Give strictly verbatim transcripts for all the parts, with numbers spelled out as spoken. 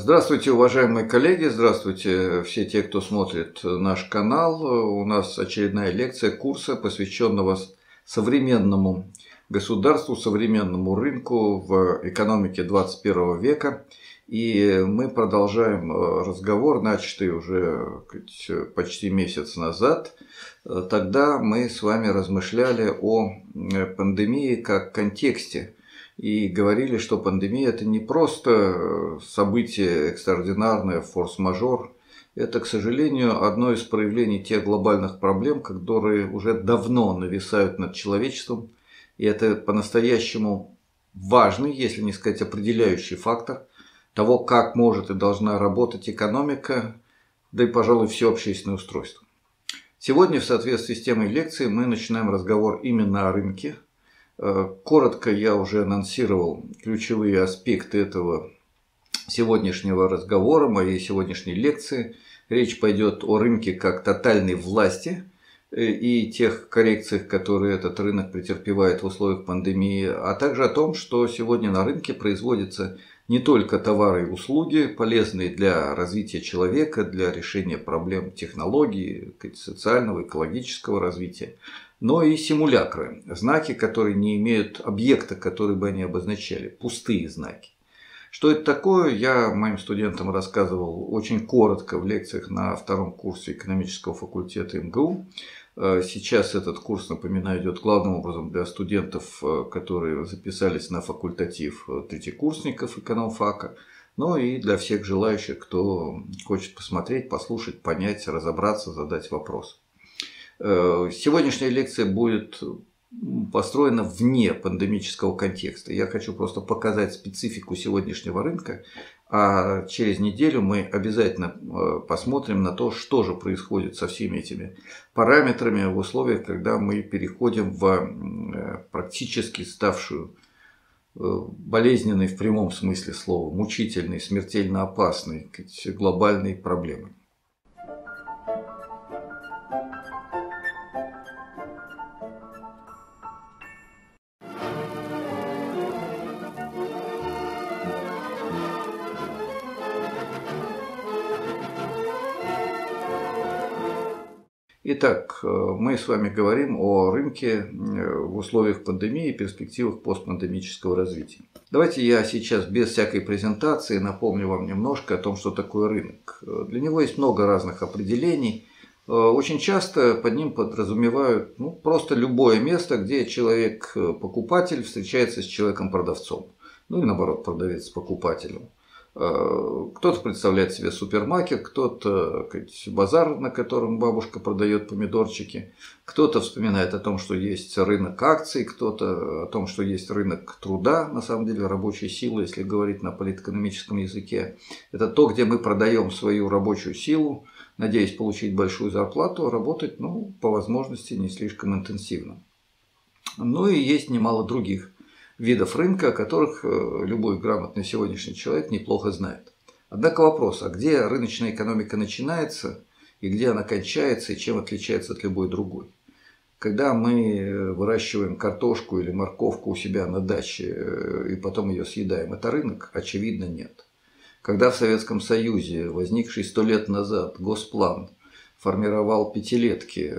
Здравствуйте, уважаемые коллеги, здравствуйте все те, кто смотрит наш канал. У нас очередная лекция курса, посвященного современному государству, современному рынку в экономике двадцать первого века. И мы продолжаем разговор, начатый уже почти месяц назад. Тогда мы с вами размышляли о пандемии как контексте. И говорили, что пандемия – это не просто событие экстраординарное, форс-мажор. Это, к сожалению, одно из проявлений тех глобальных проблем, которые уже давно нависают над человечеством. И это по-настоящему важный, если не сказать определяющий фактор того, как может и должна работать экономика, да и, пожалуй, все общественное устройство. Сегодня, в соответствии с темой лекции, мы начинаем разговор именно о рынке. Коротко я уже анонсировал ключевые аспекты этого сегодняшнего разговора, моей сегодняшней лекции. Речь пойдет о рынке как тотальной власти и тех коррекциях, которые этот рынок претерпевает в условиях пандемии, а также о том, что сегодня на рынке производятся не только товары и услуги, полезные для развития человека, для решения проблем технологий, социального, экологического развития, но и симулякры, знаки, которые не имеют объекта, который бы они обозначали, пустые знаки. Что это такое, я моим студентам рассказывал очень коротко в лекциях на втором курсе экономического факультета эм гэ у. Сейчас этот курс, напоминаю, идет главным образом для студентов, которые записались на факультатив третьекурсников экономфака, но и для всех желающих, кто хочет посмотреть, послушать, понять, разобраться, задать вопрос. Сегодняшняя лекция будет построена вне пандемического контекста. Я хочу просто показать специфику сегодняшнего рынка, а через неделю мы обязательно посмотрим на то, что же происходит со всеми этими параметрами в условиях, когда мы переходим в практически ставшую болезненной в прямом смысле слова, мучительной, смертельно опасной глобальной проблемой. Итак, мы с вами говорим о рынке в условиях пандемии и перспективах постпандемического развития. Давайте я сейчас без всякой презентации напомню вам немножко о том, что такое рынок. Для него есть много разных определений. Очень часто под ним подразумевают ну, просто любое место, где человек-покупатель встречается с человеком-продавцом. Ну или наоборот, продавец с покупателем. Кто-то представляет себе супермаркет, кто-то базар, на котором бабушка продает помидорчики, кто-то вспоминает о том, что есть рынок акций, кто-то о том, что есть рынок труда, на самом деле рабочей силы, если говорить на политэкономическом языке. Это то, где мы продаем свою рабочую силу, надеясь получить большую зарплату, работать ну, по возможности не слишком интенсивно. Ну и есть немало других видов рынка, о которых любой грамотный сегодняшний человек неплохо знает. Однако вопрос, а где рыночная экономика начинается и где она кончается и чем отличается от любой другой? Когда мы выращиваем картошку или морковку у себя на даче и потом ее съедаем, это рынок? Очевидно, нет. Когда в Советском Союзе, возникший сто лет назад, Госплан формировал пятилетки,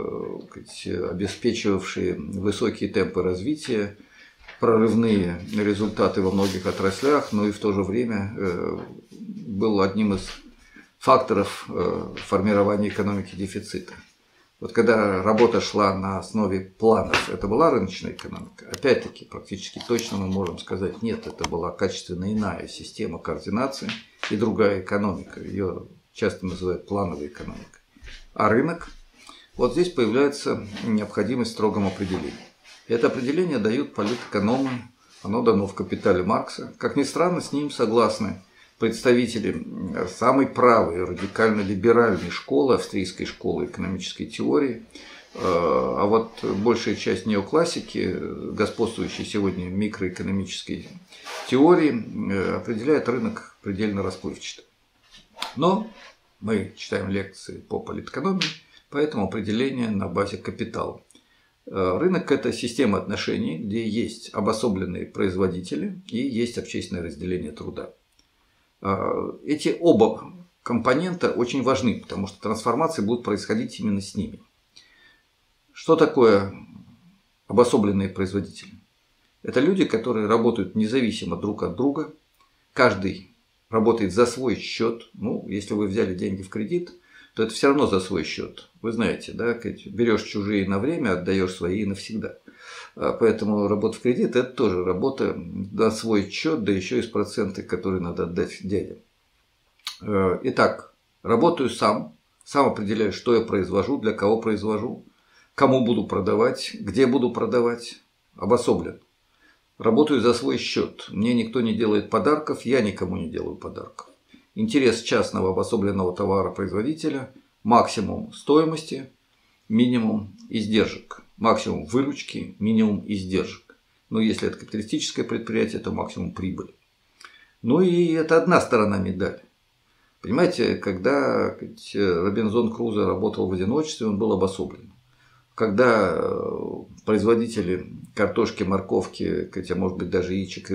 обеспечивавшие высокие темпы развития, прорывные результаты во многих отраслях, но и в то же время был одним из факторов формирования экономики дефицита. Вот когда работа шла на основе планов, это была рыночная экономика? Опять-таки, практически точно мы можем сказать, нет, это была качественно иная система координации и другая экономика. Ее часто называют плановой экономикой. А рынок? Вот здесь появляется необходимость в строгом определении. Это определение дают политэкономы, оно дано в «Капитале» Маркса. Как ни странно, с ним согласны представители самой правой, радикально-либеральной школы, австрийской школы экономической теории. А вот большая часть неоклассики, господствующей сегодня микроэкономической теории, определяет рынок предельно расплывчато. Но мы читаем лекции по политэкономии, поэтому определение на базе «Капитала». Рынок – это система отношений, где есть обособленные производители и есть общественное разделение труда. Эти оба компонента очень важны, потому что трансформации будут происходить именно с ними. Что такое обособленные производители? Это люди, которые работают независимо друг от друга. Каждый работает за свой счет. Ну, если вы взяли деньги в кредит, то это все равно за свой счет. Вы знаете, да, берешь чужие на время, отдаешь свои навсегда. Поэтому работа в кредит – это тоже работа на свой счет, да еще и с проценты, которые надо отдать дядям. Итак, работаю сам, сам определяю, что я произвожу, для кого произвожу, кому буду продавать, где буду продавать, обособлен. Работаю за свой счет. Мне никто не делает подарков, я никому не делаю подарков. Интерес частного обособленного товара-производителя – максимум стоимости, минимум издержек. Максимум выручки, минимум издержек. Но если это капиталистическое предприятие, то максимум прибыли. Ну и это одна сторона медали. Понимаете, когда Робинзон Крузо работал в одиночестве, он был обособлен. Когда производители картошки, морковки, а может быть даже яичек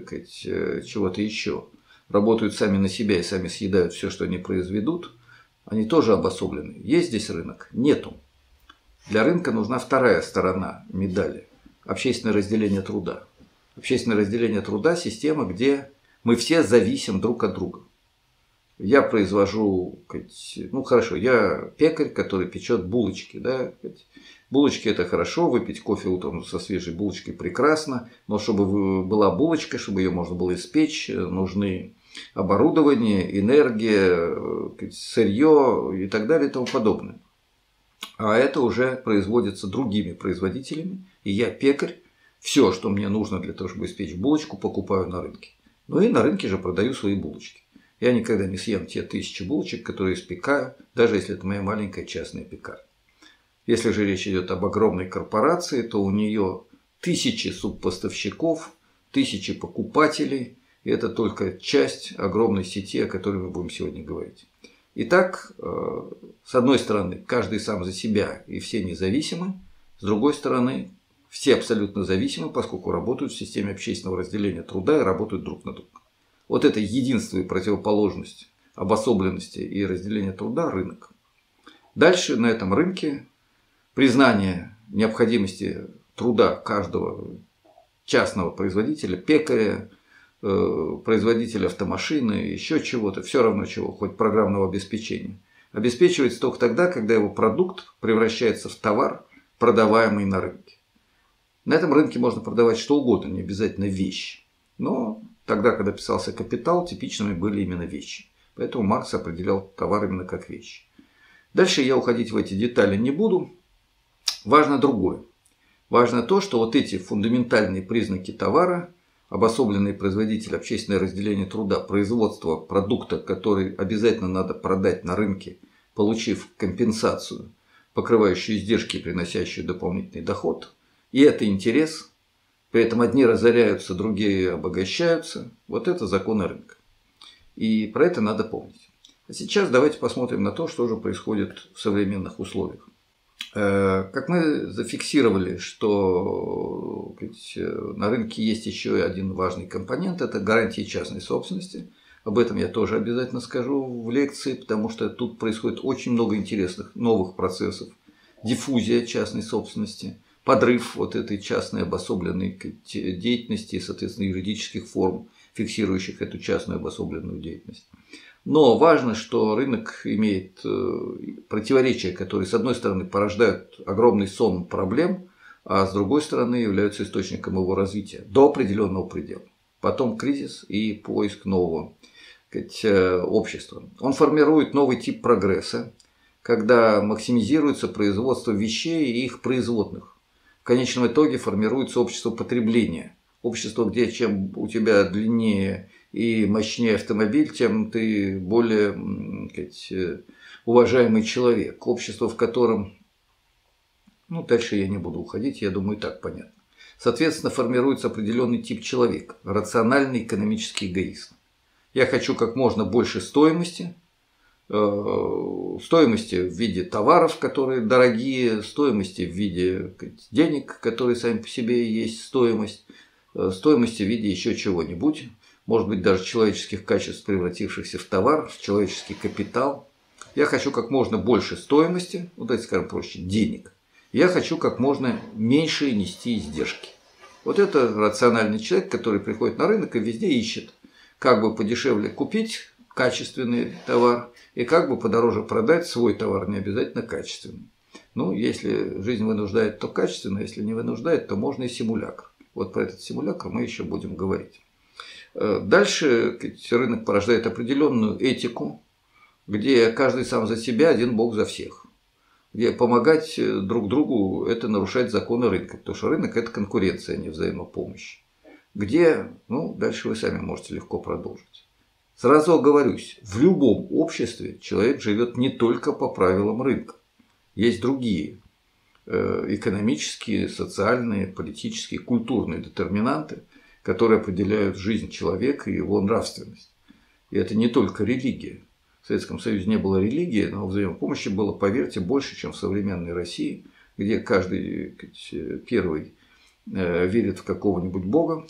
и чего-то еще, работают сами на себя и сами съедают все, что они произведут, они тоже обособлены. Есть здесь рынок? Нету. Для рынка нужна вторая сторона медали – общественное разделение труда. Общественное разделение труда – система, где мы все зависим друг от друга. Я произвожу, ну хорошо, я пекарь, который печет булочки. Да? Булочки – это хорошо, выпить кофе утром со свежей булочкой прекрасно, но чтобы была булочка, чтобы ее можно было испечь, нужны оборудование, энергия, сырье и так далее и тому подобное. А это уже производится другими производителями, и я пекарь, все, что мне нужно для того, чтобы испечь булочку, покупаю на рынке. Ну и на рынке же продаю свои булочки. Я никогда не съем те тысячи булочек, которые испекаю, даже если это моя маленькая частная пекарня. Если же речь идет об огромной корпорации, то у нее тысячи субпоставщиков, тысячи покупателей, и это только часть огромной сети, о которой мы будем сегодня говорить. Итак, с одной стороны, каждый сам за себя и все независимы, с другой стороны, все абсолютно зависимы, поскольку работают в системе общественного разделения труда и работают друг на друга. Вот это единство и противоположность обособленности и разделения труда – рынок. Дальше на этом рынке признание необходимости труда каждого частного производителя, пекаря, производителя автомашины, еще чего-то, все равно чего, хоть программного обеспечения, обеспечивается только тогда, когда его продукт превращается в товар, продаваемый на рынке. На этом рынке можно продавать что угодно, не обязательно вещи. Но тогда, когда писался «Капитал», типичными были именно вещи. Поэтому Маркс определял товар именно как вещи. Дальше я уходить в эти детали не буду. Важно другое. Важно то, что вот эти фундаментальные признаки товара, обособленный производитель, общественное разделение труда, производство продукта, который обязательно надо продать на рынке, получив компенсацию, покрывающую издержки и приносящую дополнительный доход. И это интерес. При этом одни разоряются, другие обогащаются. Вот это законы рынка. И про это надо помнить. А сейчас давайте посмотрим на то, что же происходит в современных условиях. Как мы зафиксировали, что на рынке есть еще один важный компонент – это гарантии частной собственности. Об этом я тоже обязательно скажу в лекции, потому что тут происходит очень много интересных новых процессов. Диффузия частной собственности, подрыв вот этой частной обособленной деятельности и, соответственно, юридических форм, фиксирующих эту частную обособленную деятельность. Но важно, что рынок имеет противоречия, которые, с одной стороны, порождают огромный сон проблем, а с другой стороны, являются источником его развития до определенного предела. Потом кризис и поиск нового, сказать, общества. Он формирует новый тип прогресса, когда максимизируется производство вещей и их производных. В конечном итоге формируется общество потребления. Общество, где чем у тебя длиннее и мощнее автомобиль, тем ты более, сказать, уважаемый человек. Общество, в котором, ну, дальше я не буду уходить, я думаю, и так понятно. Соответственно, формируется определенный тип человека, рациональный экономический эгоист. Я хочу как можно больше стоимости, стоимости в виде товаров, которые дорогие, стоимости в виде денег, которые сами по себе есть стоимость, стоимости в виде еще чего-нибудь. может быть, даже человеческих качеств, превратившихся в товар, в человеческий капитал. Я хочу как можно больше стоимости, вот давайте скажем проще, денег. Я хочу как можно меньше нести издержки. Вот это рациональный человек, который приходит на рынок и везде ищет, как бы подешевле купить качественный товар и как бы подороже продать свой товар, не обязательно качественный. Ну, если жизнь вынуждает, то качественно, если не вынуждает, то можно и симулякр. Вот про этот симулякр мы еще будем говорить. Дальше рынок порождает определенную этику, где каждый сам за себя, один бог за всех. Где помогать друг другу – это нарушать законы рынка, потому что рынок – это конкуренция, а не взаимопомощь. Где, ну, дальше вы сами можете легко продолжить. Сразу оговорюсь, в любом обществе человек живет не только по правилам рынка. Есть другие экономические, социальные, политические, культурные детерминанты, которые определяют жизнь человека и его нравственность. И это не только религия. В Советском Союзе не было религии, но взаимопомощи было, поверьте, больше, чем в современной России, где каждый первый верит в какого-нибудь бога.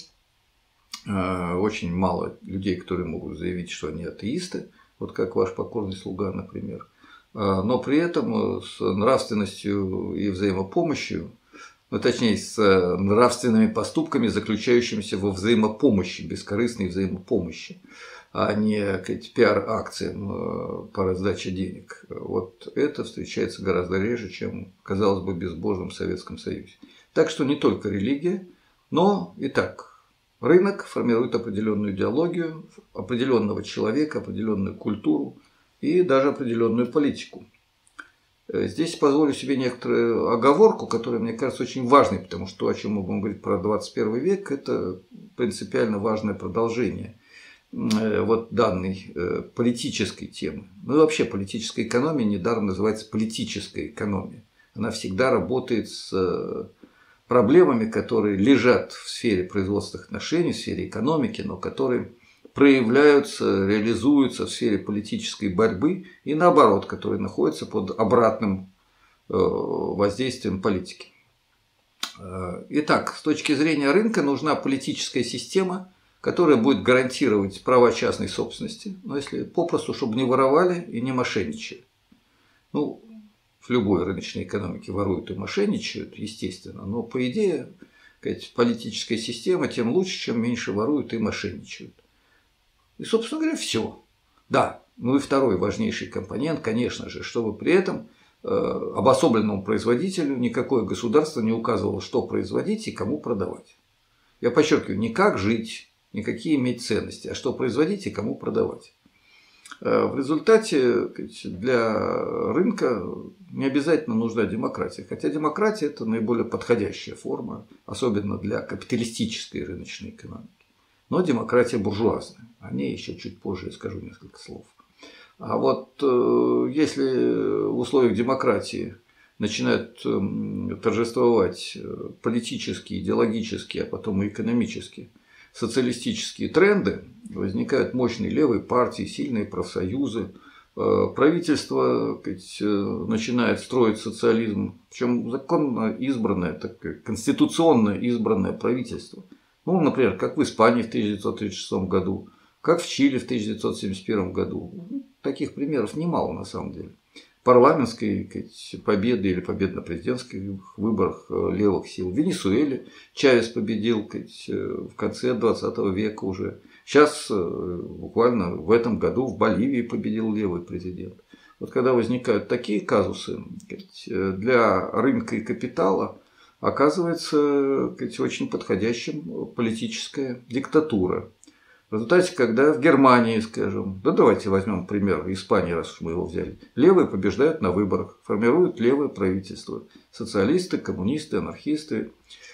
Очень мало людей, которые могут заявить, что они атеисты, вот как ваш покорный слуга, например. Но при этом с нравственностью и взаимопомощью, ну, точнее, с нравственными поступками, заключающимися во взаимопомощи, бескорыстной взаимопомощи, а не пиар-акциям по раздаче денег. Вот это встречается гораздо реже, чем, казалось бы, в безбожном Советском Союзе. Так что не только религия, но и так. Рынок формирует определенную идеологию, определенного человека, определенную культуру и даже определенную политику. Здесь позволю себе некоторую оговорку, которая, мне кажется, очень важной, потому что то, о чем мы будем говорить про двадцать первый век, это принципиально важное продолжение вот данной политической темы. Ну и вообще политическая экономия недаром называется политическая экономия. Она всегда работает с проблемами, которые лежат в сфере производственных отношений, в сфере экономики, но которые проявляются, реализуются в сфере политической борьбы и наоборот, которые находятся под обратным воздействием политики. Итак, с точки зрения рынка нужна политическая система, которая будет гарантировать права частной собственности, но если попросту, чтобы не воровали и не мошенничали. Ну, в любой рыночной экономике воруют и мошенничают, естественно, но по идее, сказать, политическая система тем лучше, чем меньше воруют и мошенничают. И, собственно говоря, все. Да, ну и второй важнейший компонент, конечно же, чтобы при этом э, обособленному производителю никакое государство не указывало, что производить и кому продавать. Я подчеркиваю, не как жить, не какие иметь ценности, а что производить и кому продавать. В результате для рынка не обязательно нужна демократия, хотя демократия – это наиболее подходящая форма, особенно для капиталистической рыночной экономики. Но демократия буржуазная, о ней еще чуть позже я скажу несколько слов. А вот если в условиях демократии начинают торжествовать политические, идеологические, а потом и экономические, социалистические тренды, возникают мощные левые партии, сильные профсоюзы, правительство сказать, начинает строить социализм, причем законно избранное, такое, конституционно избранное правительство. Ну, например, как в Испании в тысяча девятьсот тридцать шестом году, как в Чили в тысяча девятьсот семьдесят первом году. Таких примеров немало на самом деле. Парламентской сказать, победы или победы на президентских выборах левых сил. В Венесуэле Чавес победил сказать, в конце двадцатого века уже. Сейчас, буквально в этом году, в Боливии победил левый президент. Вот когда возникают такие казусы, сказать, для рынка и капитала оказывается сказать, очень подходящим политическая диктатура. В результате, когда в Германии, скажем, да давайте возьмем пример Испании, раз уж мы его взяли, левые побеждают на выборах, формируют левое правительство, социалисты, коммунисты, анархисты.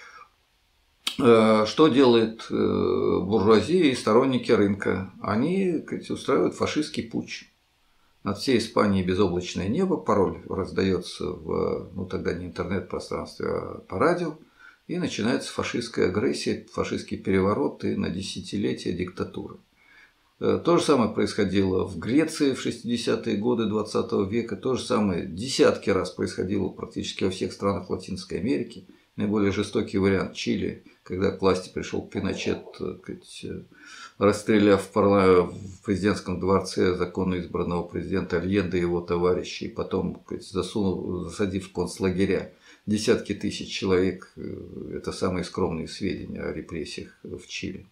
Что делает буржуазия и сторонники рынка? Они сказать, устраивают фашистский путч. Над всей Испанией безоблачное небо, пароль раздается в, ну тогда не интернет-пространстве, а по радио. И начинается фашистская агрессия, фашистский переворот и на десятилетия диктатуры. То же самое происходило в Греции в шестидесятые годы двадцатого века. То же самое десятки раз происходило практически во всех странах Латинской Америки. Наиболее жестокий вариант Чили, когда к власти пришел Пиночет, сказать, расстреляв в, парла... в президентском дворце законно избранного президента Альенде и его товарищей, потом засунув, засадив в концлагеря десятки тысяч человек. Это самые скромные сведения о репрессиях в Чили.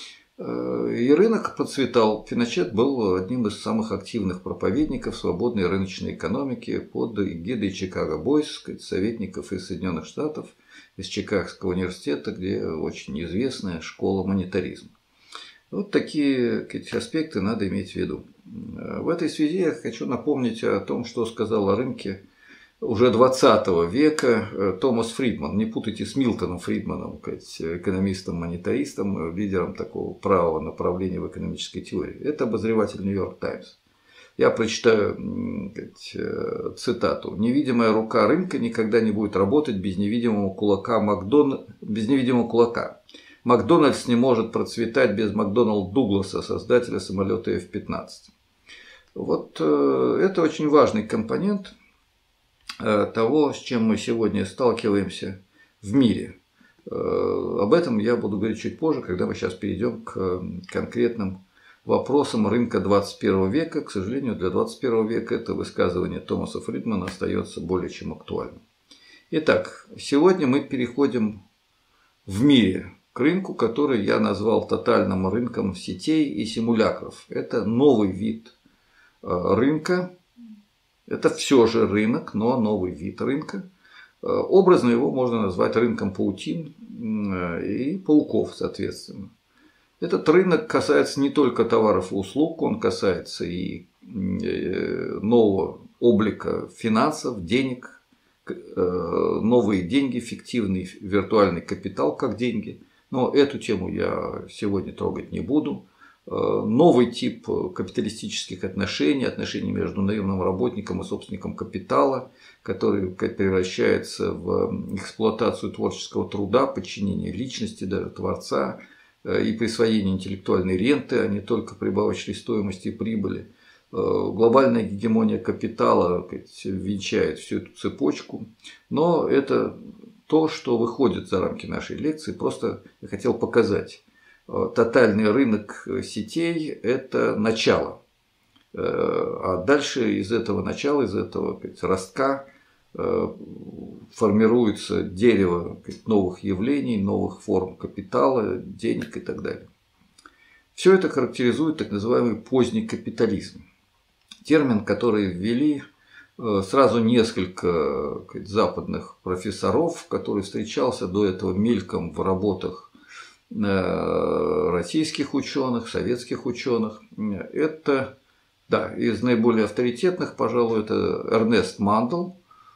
И рынок процветал. Пиночет был одним из самых активных проповедников свободной рыночной экономики под эгидой Чикаго Бойс, советников из Соединенных Штатов, из Чикагского университета, где очень известная школа монетаризма. Вот такие аспекты надо иметь в виду. В этой связи я хочу напомнить о том, что сказал о рынке уже двадцатого века Томас Фридман. Не путайте с Милтоном Фридманом, экономистом-монетаристом, лидером такого правого направления в экономической теории. Это обозреватель Нью-Йорк Таймс. Я прочитаю цитату. «Невидимая рука рынка никогда не будет работать без невидимого кулака Макдон... без невидимого кулака. Макдональдс не может процветать без Макдоналд Дугласа, создателя самолета эф пятнадцать». Вот это очень важный компонент того, с чем мы сегодня сталкиваемся в мире. Об этом я буду говорить чуть позже, когда мы сейчас перейдем к конкретным вопросам рынка двадцать первого века. К сожалению, для двадцать первого века это высказывание Томаса Фридмана остается более чем актуальным. Итак, сегодня мы переходим в мире к рынку, который я назвал тотальным рынком сетей и симулякров. Это новый вид рынка. Это все же рынок, но новый вид рынка. Образно его можно назвать рынком паутин и пауков, соответственно. Этот рынок касается не только товаров и услуг, он касается и нового облика финансов, денег, новые деньги, фиктивный виртуальный капитал как деньги. Но эту тему я сегодня трогать не буду. Новый тип капиталистических отношений, отношений между наемным работником и собственником капитала, который превращается в эксплуатацию творческого труда, подчинение личности, даже творца, и присвоение интеллектуальной ренты, а не только прибавочной стоимости и прибыли. Глобальная гегемония капитала венчает всю эту цепочку, но это то, что выходит за рамки нашей лекции, просто я хотел показать. Тотальный рынок сетей – это начало. А дальше из этого начала, из этого ростка формируется дерево новых явлений, новых форм капитала, денег и так далее. Все это характеризует так называемый поздний капитализм. Термин, который ввели сразу несколько западных профессоров, который встречался до этого мельком в работах российских ученых, советских ученых. Это, да, из наиболее авторитетных, пожалуй, это Эрнест Мандл,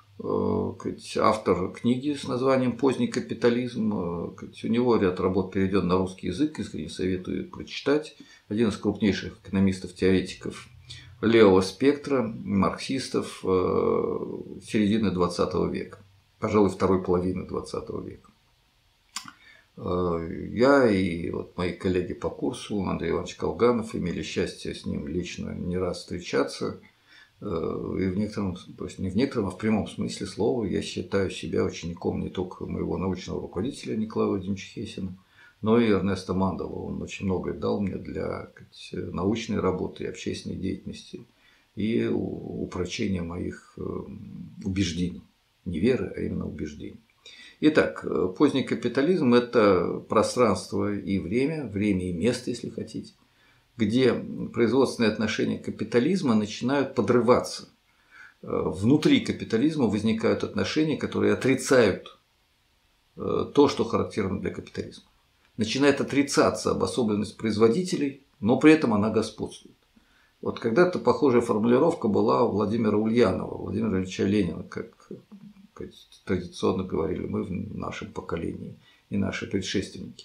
автор книги с названием «Поздний капитализм». У него ряд работ переведен на русский язык, искренне советую прочитать. Один из крупнейших экономистов-теоретиков левого спектра, марксистов середины двадцатого века, пожалуй, второй половины двадцатого века. Я и вот мои коллеги по курсу, Андрей Иванович Колганов, имели счастье с ним лично не раз встречаться. И в некотором, то есть не в некотором, а в прямом смысле слова я считаю себя учеником не только моего научного руководителя Николая Владимировича Хесина, но и Эрнеста Мандела. Он очень многое дал мне для сказать, научной работы и общественной деятельности и упрочения моих убеждений. Не веры, а именно убеждений. Итак, поздний капитализм – это пространство и время, время и место, если хотите, где производственные отношения капитализма начинают подрываться. Внутри капитализма возникают отношения, которые отрицают то, что характерно для капитализма. Начинает отрицаться обособленность производителей, но при этом она господствует. Вот когда-то похожая формулировка была у Владимира Ульянова, Владимира Ильича Ленина, как традиционно говорили мы в нашем поколении и наши предшественники.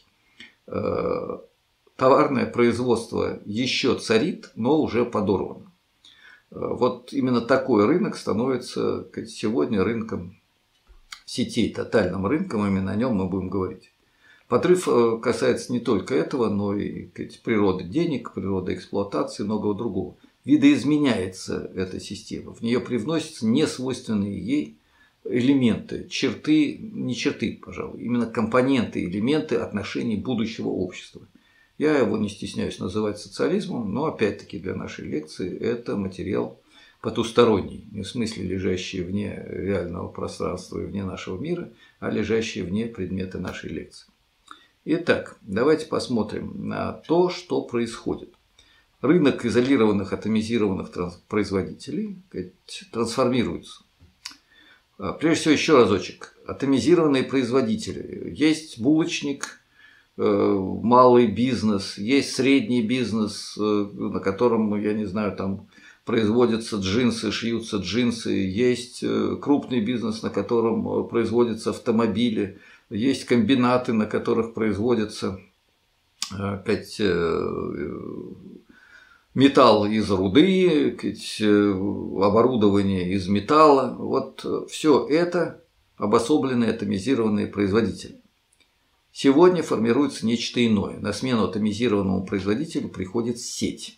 Товарное производство еще царит, но уже подорвано. Вот именно такой рынок становится сегодня рынком сетей, тотальным рынком, именно о нем мы будем говорить. Подрыв касается не только этого, но и природы денег, природы эксплуатации и многого другого. Видоизменяется эта система, в нее привносятся несвойственные ей элементы, черты, не черты, пожалуй, именно компоненты, элементы отношений будущего общества. Я его не стесняюсь называть социализмом, но опять-таки для нашей лекции это материал потусторонний, не в смысле лежащий вне реального пространства и вне нашего мира, а лежащий вне предмета нашей лекции. Итак, давайте посмотрим на то, что происходит. Рынок изолированных, атомизированных производителей трансформируется. Прежде всего, еще разочек. Атомизированные производители. Есть булочник, малый бизнес, есть средний бизнес, на котором, я не знаю, там производятся джинсы, шьются джинсы, есть крупный бизнес, на котором производятся автомобили, есть комбинаты, на которых производятся опять металл из руды, оборудование из металла. Вот все это обособленные атомизированные производители. Сегодня формируется нечто иное. На смену атомизированному производителю приходит сеть.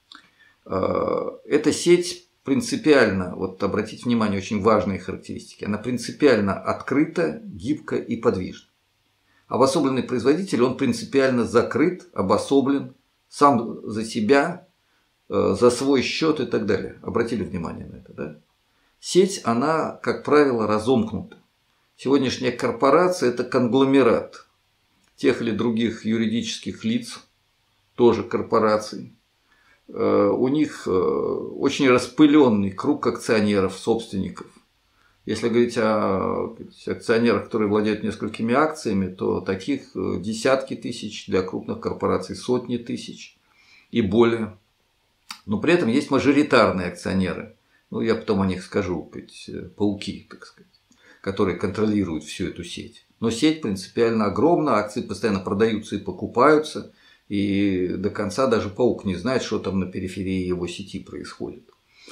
Эта сеть принципиально, вот обратите внимание, очень важные характеристики, она принципиально открыта, гибка и подвижна. Обособленный производитель, он принципиально закрыт, обособлен, сам за себя, за свой счет и так далее. Обратили внимание на это, да? Сеть, она, как правило, разомкнута. Сегодняшняя корпорация – это конгломерат тех или других юридических лиц, тоже корпораций. У них очень распыленный круг акционеров, собственников. Если говорить о акционерах, которые владеют несколькими акциями, то таких десятки тысяч, для крупных корпораций сотни тысяч и более. Но при этом есть мажоритарные акционеры. Ну, я потом о них скажу, пауки, так сказать, которые контролируют всю эту сеть. Но сеть принципиально огромна, акции постоянно продаются и покупаются. И до конца даже паук не знает, что там на периферии его сети происходит.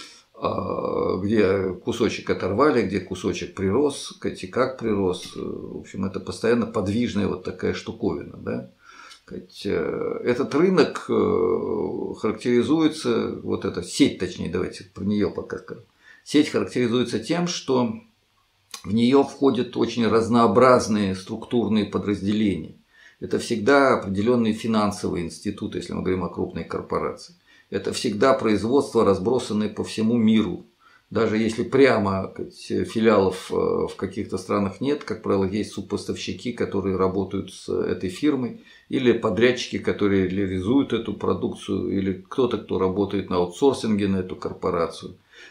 Где кусочек оторвали, где кусочек прирос, и как прирос. В общем, это постоянно подвижная вот такая штуковина. Да? Этот рынок характеризуется, вот эта сеть, точнее, давайте про нее пока скажем. Сеть характеризуется тем, что в нее входят очень разнообразные структурные подразделения. Это всегда определенные финансовые институты, если мы говорим о крупной корпорации. Это всегда производство, разбросанное по всему миру. Даже если прямо филиалов в каких-то странах нет, как правило, есть субпоставщики, которые работают с этой фирмой, или подрядчики, которые реализуют эту продукцию, или кто-то, кто работает на аутсорсинге на эту корпорацию,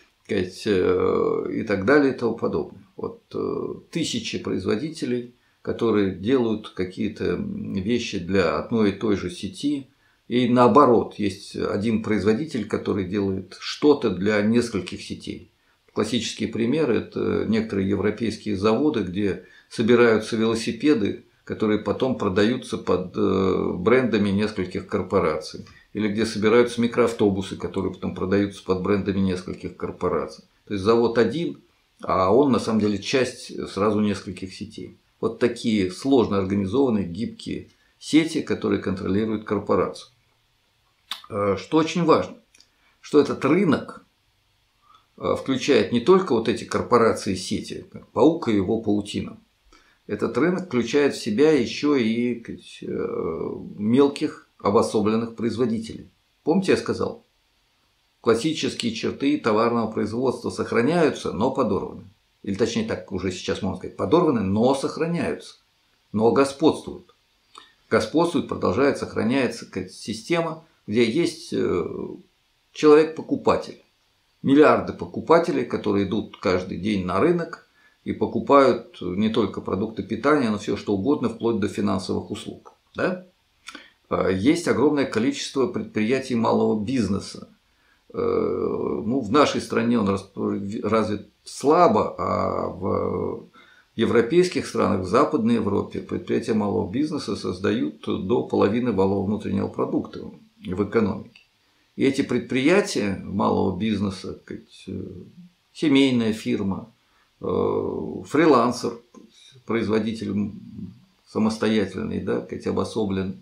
и так далее и тому подобное. Вот тысячи производителей, которые делают какие-то вещи для одной и той же сети. И наоборот, есть один производитель, который делает что-то для нескольких сетей. Классический пример – это некоторые европейские заводы, где собираются велосипеды, которые потом продаются под брендами нескольких корпораций. Или где собираются микроавтобусы, которые потом продаются под брендами нескольких корпораций. То есть завод один, а он на самом деле часть сразу нескольких сетей. Вот такие сложно организованные, гибкие сети, которые контролируют корпорацию. Что очень важно, что этот рынок включает не только вот эти корпорации и сети, как паук и его паутина. Этот рынок включает в себя еще и мелких обособленных производителей. Помните, я сказал, классические черты товарного производства сохраняются, но подорваны. Или точнее так уже сейчас можно сказать, подорваны, но сохраняются, но господствуют. Господствует, продолжает, сохраняется система, где есть человек-покупатель. Миллиарды покупателей, которые идут каждый день на рынок и покупают не только продукты питания, но все что угодно, вплоть до финансовых услуг. Да? Есть огромное количество предприятий малого бизнеса. Ну, в нашей стране он развит слабо, а в европейских странах, в Западной Европе предприятия малого бизнеса создают до половины валового внутреннего продукта в экономике. И эти предприятия малого бизнеса, семейная фирма, фрилансер, производитель самостоятельный, да, обособлен,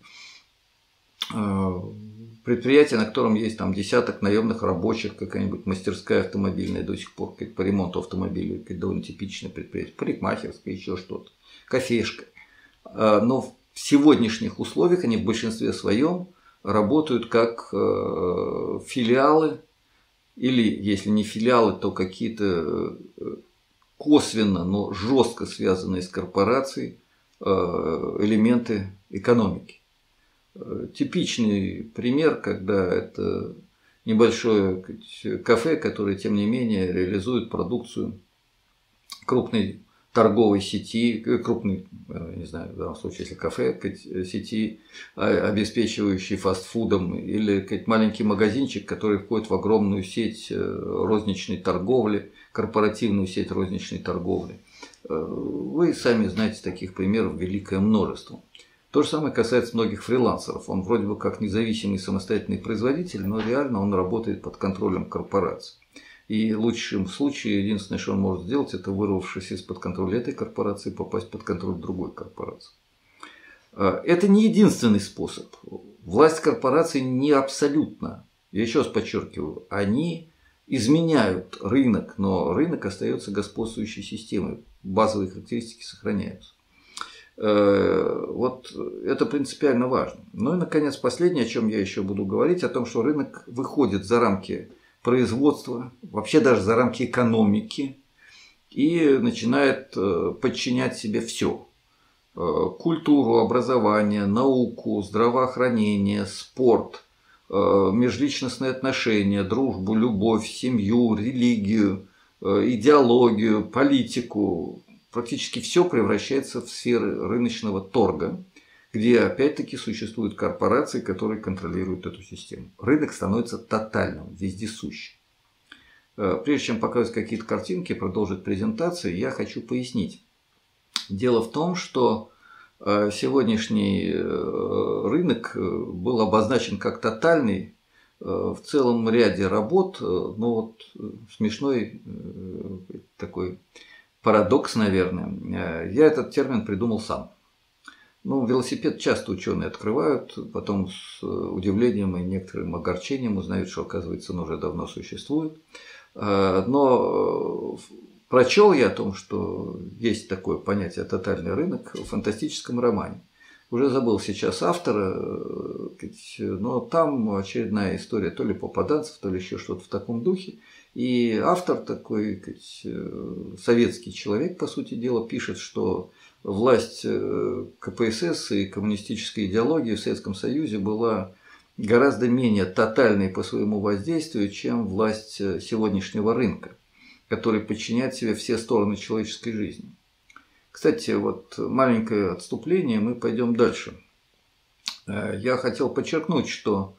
предприятие, на котором есть там десяток наемных рабочих, какая-нибудь мастерская автомобильная до сих пор, по ремонту автомобилей, довольно типичное предприятие, парикмахерская, еще что-то, кофешка. Но в сегодняшних условиях они в большинстве своем работают как филиалы, или если не филиалы, то какие-то косвенно, но жестко связанные с корпорацией элементы экономики. Типичный пример, когда это небольшое кафе, которое, тем не менее, реализует продукцию крупной торговой сети, крупной, не знаю, в данном случае, если кафе, сети, обеспечивающей фастфудом, или маленький магазинчик, который входит в огромную сеть розничной торговли, корпоративную сеть розничной торговли. Вы сами знаете таких примеров великое множество. То же самое касается многих фрилансеров. Он вроде бы как независимый самостоятельный производитель, но реально он работает под контролем корпорации. И в лучшем случае единственное, что он может сделать, это, вырвавшись из-под контроля этой корпорации, попасть под контроль другой корпорации. Это не единственный способ. Власть корпораций не абсолютно, я еще раз подчеркиваю, они изменяют рынок, но рынок остается господствующей системой, базовые характеристики сохраняются. Вот это принципиально важно. Ну и, наконец, последнее, о чем я еще буду говорить, о том, что рынок выходит за рамки производства, вообще даже за рамки экономики, и начинает подчинять себе все. Культуру, образование, науку, здравоохранение, спорт, межличностные отношения, дружбу, любовь, семью, религию, идеологию, политику. Практически все превращается в сферы рыночного торга, где опять-таки существуют корпорации, которые контролируют эту систему. Рынок становится тотальным, вездесущим. Прежде чем показывать какие-то картинки, продолжить презентацию, я хочу пояснить. Дело в том, что сегодняшний рынок был обозначен как тотальный в целом ряде работ, но вот смешной такой парадокс, наверное. Я этот термин придумал сам. Ну, велосипед часто ученые открывают, потом с удивлением и некоторым огорчением узнают, что, оказывается, он уже давно существует. Но прочел я о том, что есть такое понятие «тотальный рынок» в фантастическом романе. Уже забыл сейчас автора, но там очередная история то ли попаданцев, то ли еще что-то в таком духе. И автор такой советский человек, по сути дела, пишет, что власть ка пэ эс эс и коммунистической идеологии в Советском Союзе была гораздо менее тотальной по своему воздействию, чем власть сегодняшнего рынка, который подчиняет себе все стороны человеческой жизни. Кстати, вот маленькое отступление, мы пойдем дальше. Я хотел подчеркнуть, что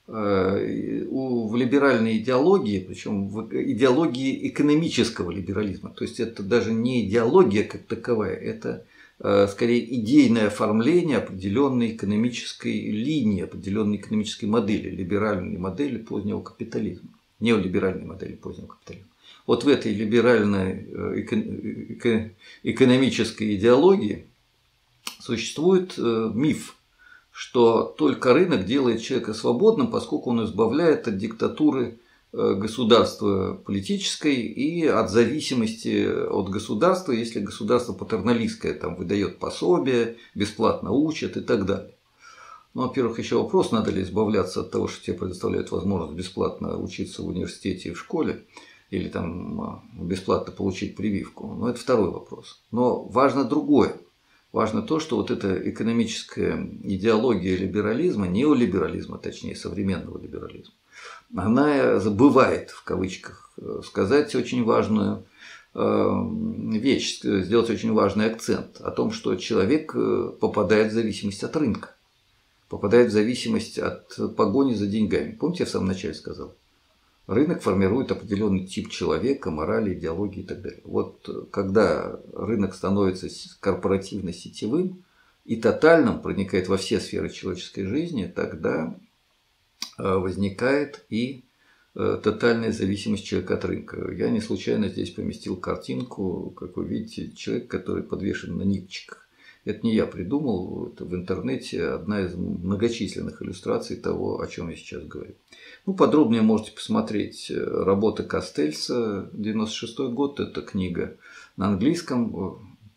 в либеральной идеологии, причем в идеологии экономического либерализма, то есть это даже не идеология как таковая, это скорее идейное оформление определенной экономической линии, определенной экономической модели, либеральной модели позднего капитализма, неолиберальной модели позднего капитализма. Вот в этой либеральной экономической идеологии существует миф, что только рынок делает человека свободным, поскольку он избавляет от диктатуры государства политической и от зависимости от государства, если государство патерналистское, там выдает пособие, бесплатно учат и так далее. Ну, во-первых, еще вопрос, надо ли избавляться от того, что тебе предоставляют возможность бесплатно учиться в университете и в школе, или там бесплатно получить прививку. Но это второй вопрос. Но важно другое. Важно то, что вот эта экономическая идеология либерализма, неолиберализма, точнее современного либерализма, она забывает, в кавычках, сказать очень важную вещь, сделать очень важный акцент о том, что человек попадает в зависимость от рынка, попадает в зависимость от погони за деньгами. Помните, я в самом начале сказал? Рынок формирует определенный тип человека, морали, идеологии и так далее. Вот когда рынок становится корпоративно-сетевым и тотальным, проникает во все сферы человеческой жизни, тогда возникает и тотальная зависимость человека от рынка. Я не случайно здесь поместил картинку, как вы видите, человек, который подвешен на ниточках. Это не я придумал, это в интернете одна из многочисленных иллюстраций того, о чем я сейчас говорю. Ну, подробнее можете посмотреть работы Кастельса, девяносто шестой год, это книга на английском,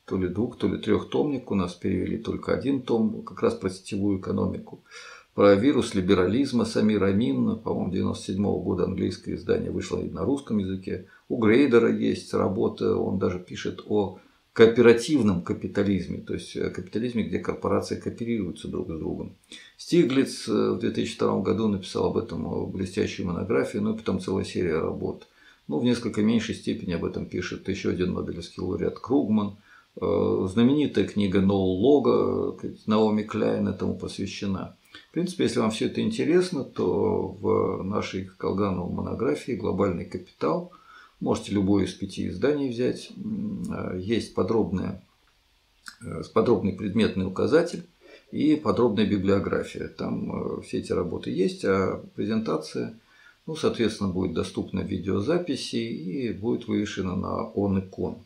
то ли двух, то ли трехтомник. У нас перевели только один том, как раз про сетевую экономику. Про вирус либерализма Самир Амин, по-моему, девяносто седьмого года английское издание вышло и на русском языке. У Грейдера есть работа, он даже пишет о кооперативном капитализме, то есть капитализме, где корпорации кооперируются друг с другом. Стиглиц в две тысячи втором году написал об этом блестящую монографию, ну и потом целая серия работ. Ну, в несколько меньшей степени об этом пишет еще один нобелевский лауреат Кругман. Знаменитая книга «Ноу-лога» Наоми Кляйн этому посвящена. В принципе, если вам все это интересно, то в нашей Колгановой монографии «Глобальный капитал» можете любое из пяти изданий взять. Есть подробная, подробный предметный указатель и подробная библиография. Там все эти работы есть, а презентация, ну, соответственно, будет доступна в видеозаписи и будет вывешена на он-икон.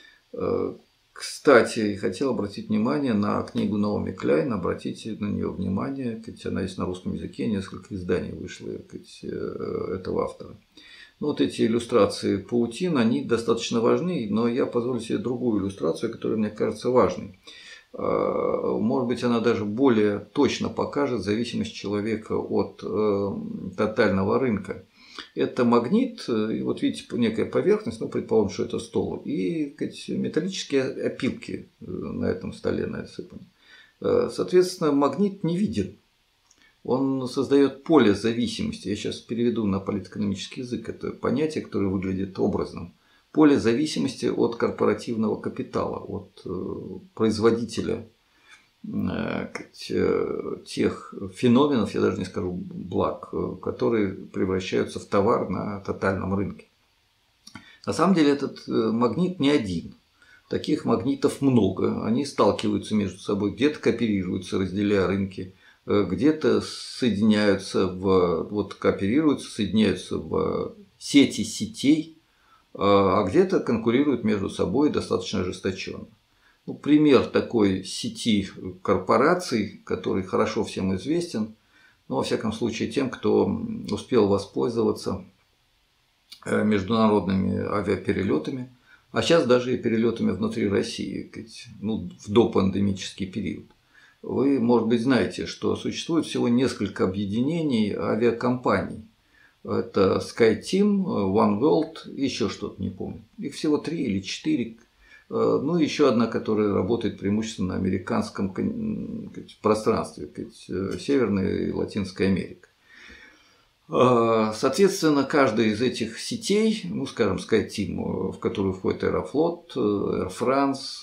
Кстати, хотел обратить внимание на книгу Наоми Кляйн, обратите на нее внимание, она есть на русском языке, несколько изданий вышло этого автора. Ну, вот эти иллюстрации паутин, они достаточно важны, но я позволю себе другую иллюстрацию, которая мне кажется важной. Может быть, она даже более точно покажет зависимость человека от тотального рынка. Это магнит, и вот видите, некая поверхность, ну, предположим, что это стол, и металлические опилки на этом столе насыпаны. Соответственно, магнит не виден. Он создает поле зависимости. Я сейчас переведу на политэкономический язык. Это понятие, которое выглядит образным. Поле зависимости от корпоративного капитала, от производителя тех феноменов, я даже не скажу благ, которые превращаются в товар на тотальном рынке. На самом деле этот магнит не один. Таких магнитов много. Они сталкиваются между собой, где-то кооперируются, разделяя рынки, где-то соединяются в, вот кооперируются, соединяются в сети сетей, а где-то конкурируют между собой достаточно ожесточенно. Ну, пример такой сети корпораций, который хорошо всем известен, но, во всяком случае, тем, кто успел воспользоваться международными авиаперелетами, а сейчас даже и перелетами внутри России, ну, в допандемический период. Вы, может быть, знаете, что существует всего несколько объединений авиакомпаний. Это SkyTeam, OneWorld, еще что-то, не помню. Их всего три или четыре. Ну, еще одна, которая работает преимущественно на американском пространстве, Северная и Латинская Америка. Соответственно, каждая из этих сетей, ну, скажем, SkyTeam, в которую входит Аэрофлот, Air France,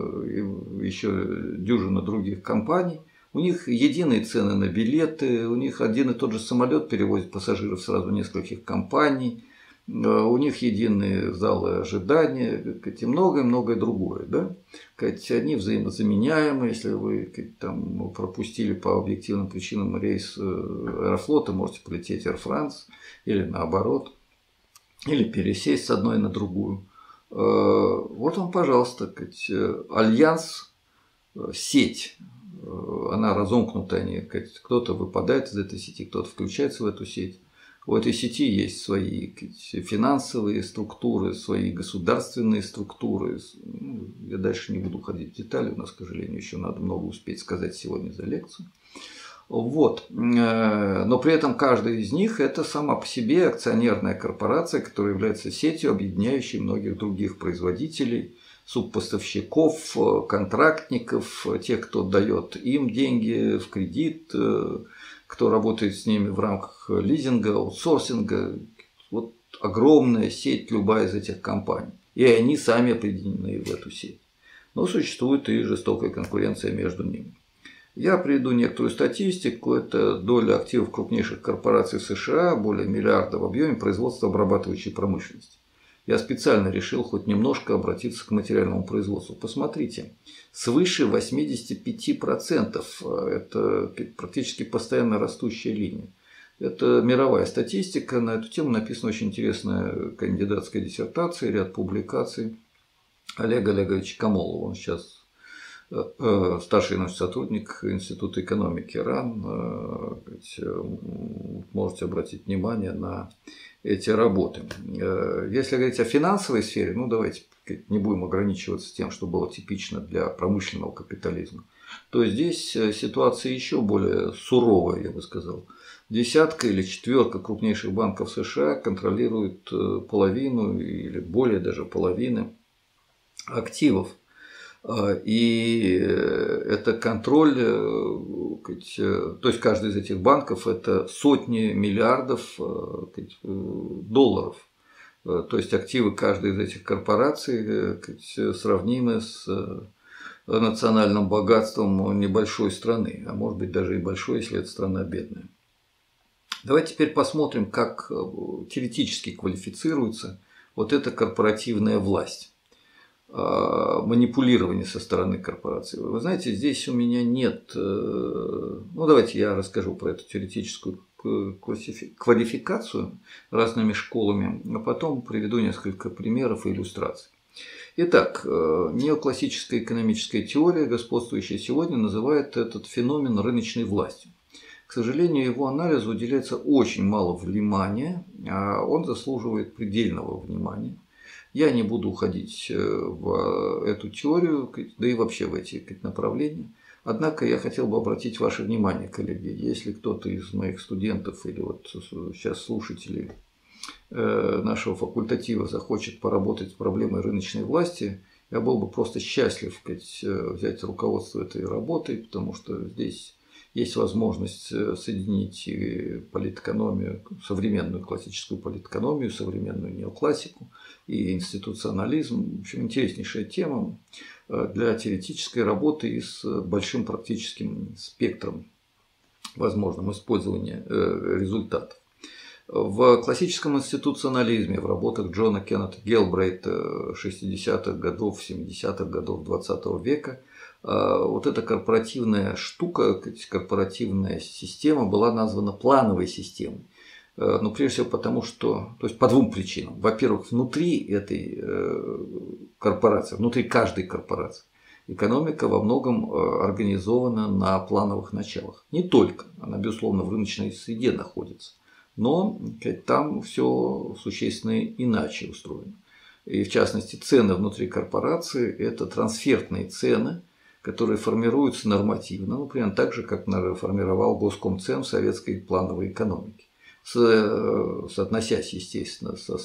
еще дюжина других компаний, у них единые цены на билеты, у них один и тот же самолет перевозит пассажиров сразу нескольких компаний, у них единые залы ожидания и многое-многое другое. Да? Они взаимозаменяемы. Если вы там пропустили по объективным причинам рейс Аэрофлота, можете полететь Air France или наоборот, или пересесть с одной на другую. Вот вам, пожалуйста, альянс, сеть. Она разомкнутая, кто-то выпадает из этой сети, кто-то включается в эту сеть. У этой сети есть свои финансовые структуры, свои государственные структуры. Я дальше не буду ходить в детали, у нас, к сожалению, еще надо много успеть сказать сегодня за лекцию. Вот. Но при этом каждая из них – это сама по себе акционерная корпорация, которая является сетью, объединяющей многих других производителей, субпоставщиков, контрактников, тех, кто дает им деньги в кредит, кто работает с ними в рамках лизинга, аутсорсинга. Вот огромная сеть, любая из этих компаний. И они сами объединены в эту сеть. Но существует и жестокая конкуренция между ними. Я приведу некоторую статистику. Это доля активов крупнейших корпораций США, более миллиарда в объеме производства обрабатывающей промышленности. Я специально решил хоть немножко обратиться к материальному производству. Посмотрите, свыше восьмидесяти пяти процентов – это практически постоянно растущая линия. Это мировая статистика. На эту тему написана очень интересная кандидатская диссертация, ряд публикаций Олега Олеговича Камолова. Он сейчас старший научный сотрудник Института экономики РАН. Можете обратить внимание на эти работы. Если говорить о финансовой сфере, ну давайте не будем ограничиваться тем, что было типично для промышленного капитализма, то здесь ситуация еще более суровая, я бы сказал. Десятка или четверка крупнейших банков США контролирует половину или более даже половины активов. И это контроль, то есть каждый из этих банков – это сотни миллиардов долларов. То есть активы каждой из этих корпораций сравнимы с национальным богатством небольшой страны, а может быть даже и большой, если это страна бедная. Давайте теперь посмотрим, как теоретически квалифицируется вот эта корпоративная власть. Манипулирование со стороны корпорации. Вы знаете, здесь у меня нет... Ну, давайте я расскажу про эту теоретическую квалификацию разными школами, а потом приведу несколько примеров и иллюстраций. Итак, неоклассическая экономическая теория, господствующая сегодня, называет этот феномен рыночной властью. К сожалению, его анализу уделяется очень мало внимания, а он заслуживает предельного внимания. Я не буду уходить в эту теорию, да и вообще в эти направления. Однако я хотел бы обратить ваше внимание, коллеги, если кто-то из моих студентов или вот сейчас слушателей нашего факультатива захочет поработать с проблемой рыночной власти, я был бы просто счастлив взять руководство этой работой, потому что здесь есть возможность соединить и политэкономию, современную классическую политэкономию, современную неоклассику и институционализм. В общем, интереснейшая тема для теоретической работы и с большим практическим спектром возможным использования результатов. В классическом институционализме, в работах Джона Кеннета Гелбрейта шестидесятых годов, семидесятых годов двадцатого века, вот эта корпоративная штука, корпоративная система была названа плановой системой. Ну, прежде всего потому, что, то есть по двум причинам. Во-первых, внутри этой корпорации, внутри каждой корпорации экономика во многом организована на плановых началах. Не только, она, безусловно, в рыночной среде находится, но там все существенно иначе устроено. И в частности, цены внутри корпорации – это трансфертные цены, которые формируются нормативно, например, так же, как формировал Госкомцен в советской плановой экономике, соотносясь, естественно, со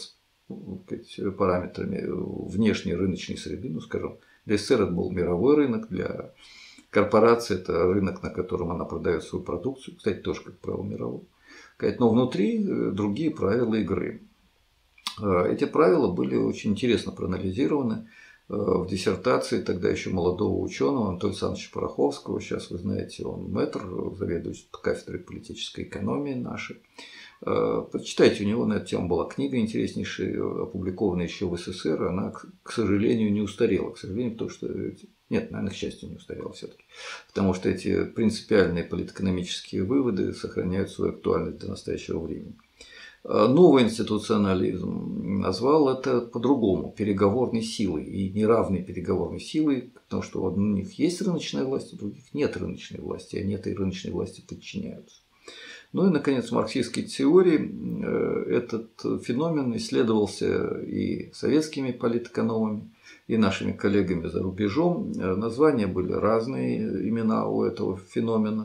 параметрами внешней рыночной среды. Ну, скажем, для СССР это был мировой рынок, для корпорации это рынок, на котором она продает свою продукцию, кстати, тоже, как правило, мировой. Но внутри другие правила игры. Эти правила были очень интересно проанализированы в диссертации тогда еще молодого ученого Анатолия Александровича Пороховского. Сейчас вы знаете, он мэтр, заведующий кафедрой политической экономии нашей. Прочитайте, у него на эту тему была книга интереснейшая, опубликованная еще в СССР. Она, к сожалению, не устарела. К сожалению, потому что... Нет, наверное, к счастью, не устарела все-таки. Потому что эти принципиальные политэкономические выводы сохраняют свою актуальность до настоящего времени. Новый институционализм назвал это по-другому – переговорной силой и неравной переговорной силой, потому что у одних есть рыночная власть, у других нет рыночной власти, они этой рыночной власти подчиняются. Ну и, наконец, в марксистской теории этот феномен исследовался и советскими политэкономами, и нашими коллегами за рубежом. Названия были разные, имена у этого феномена.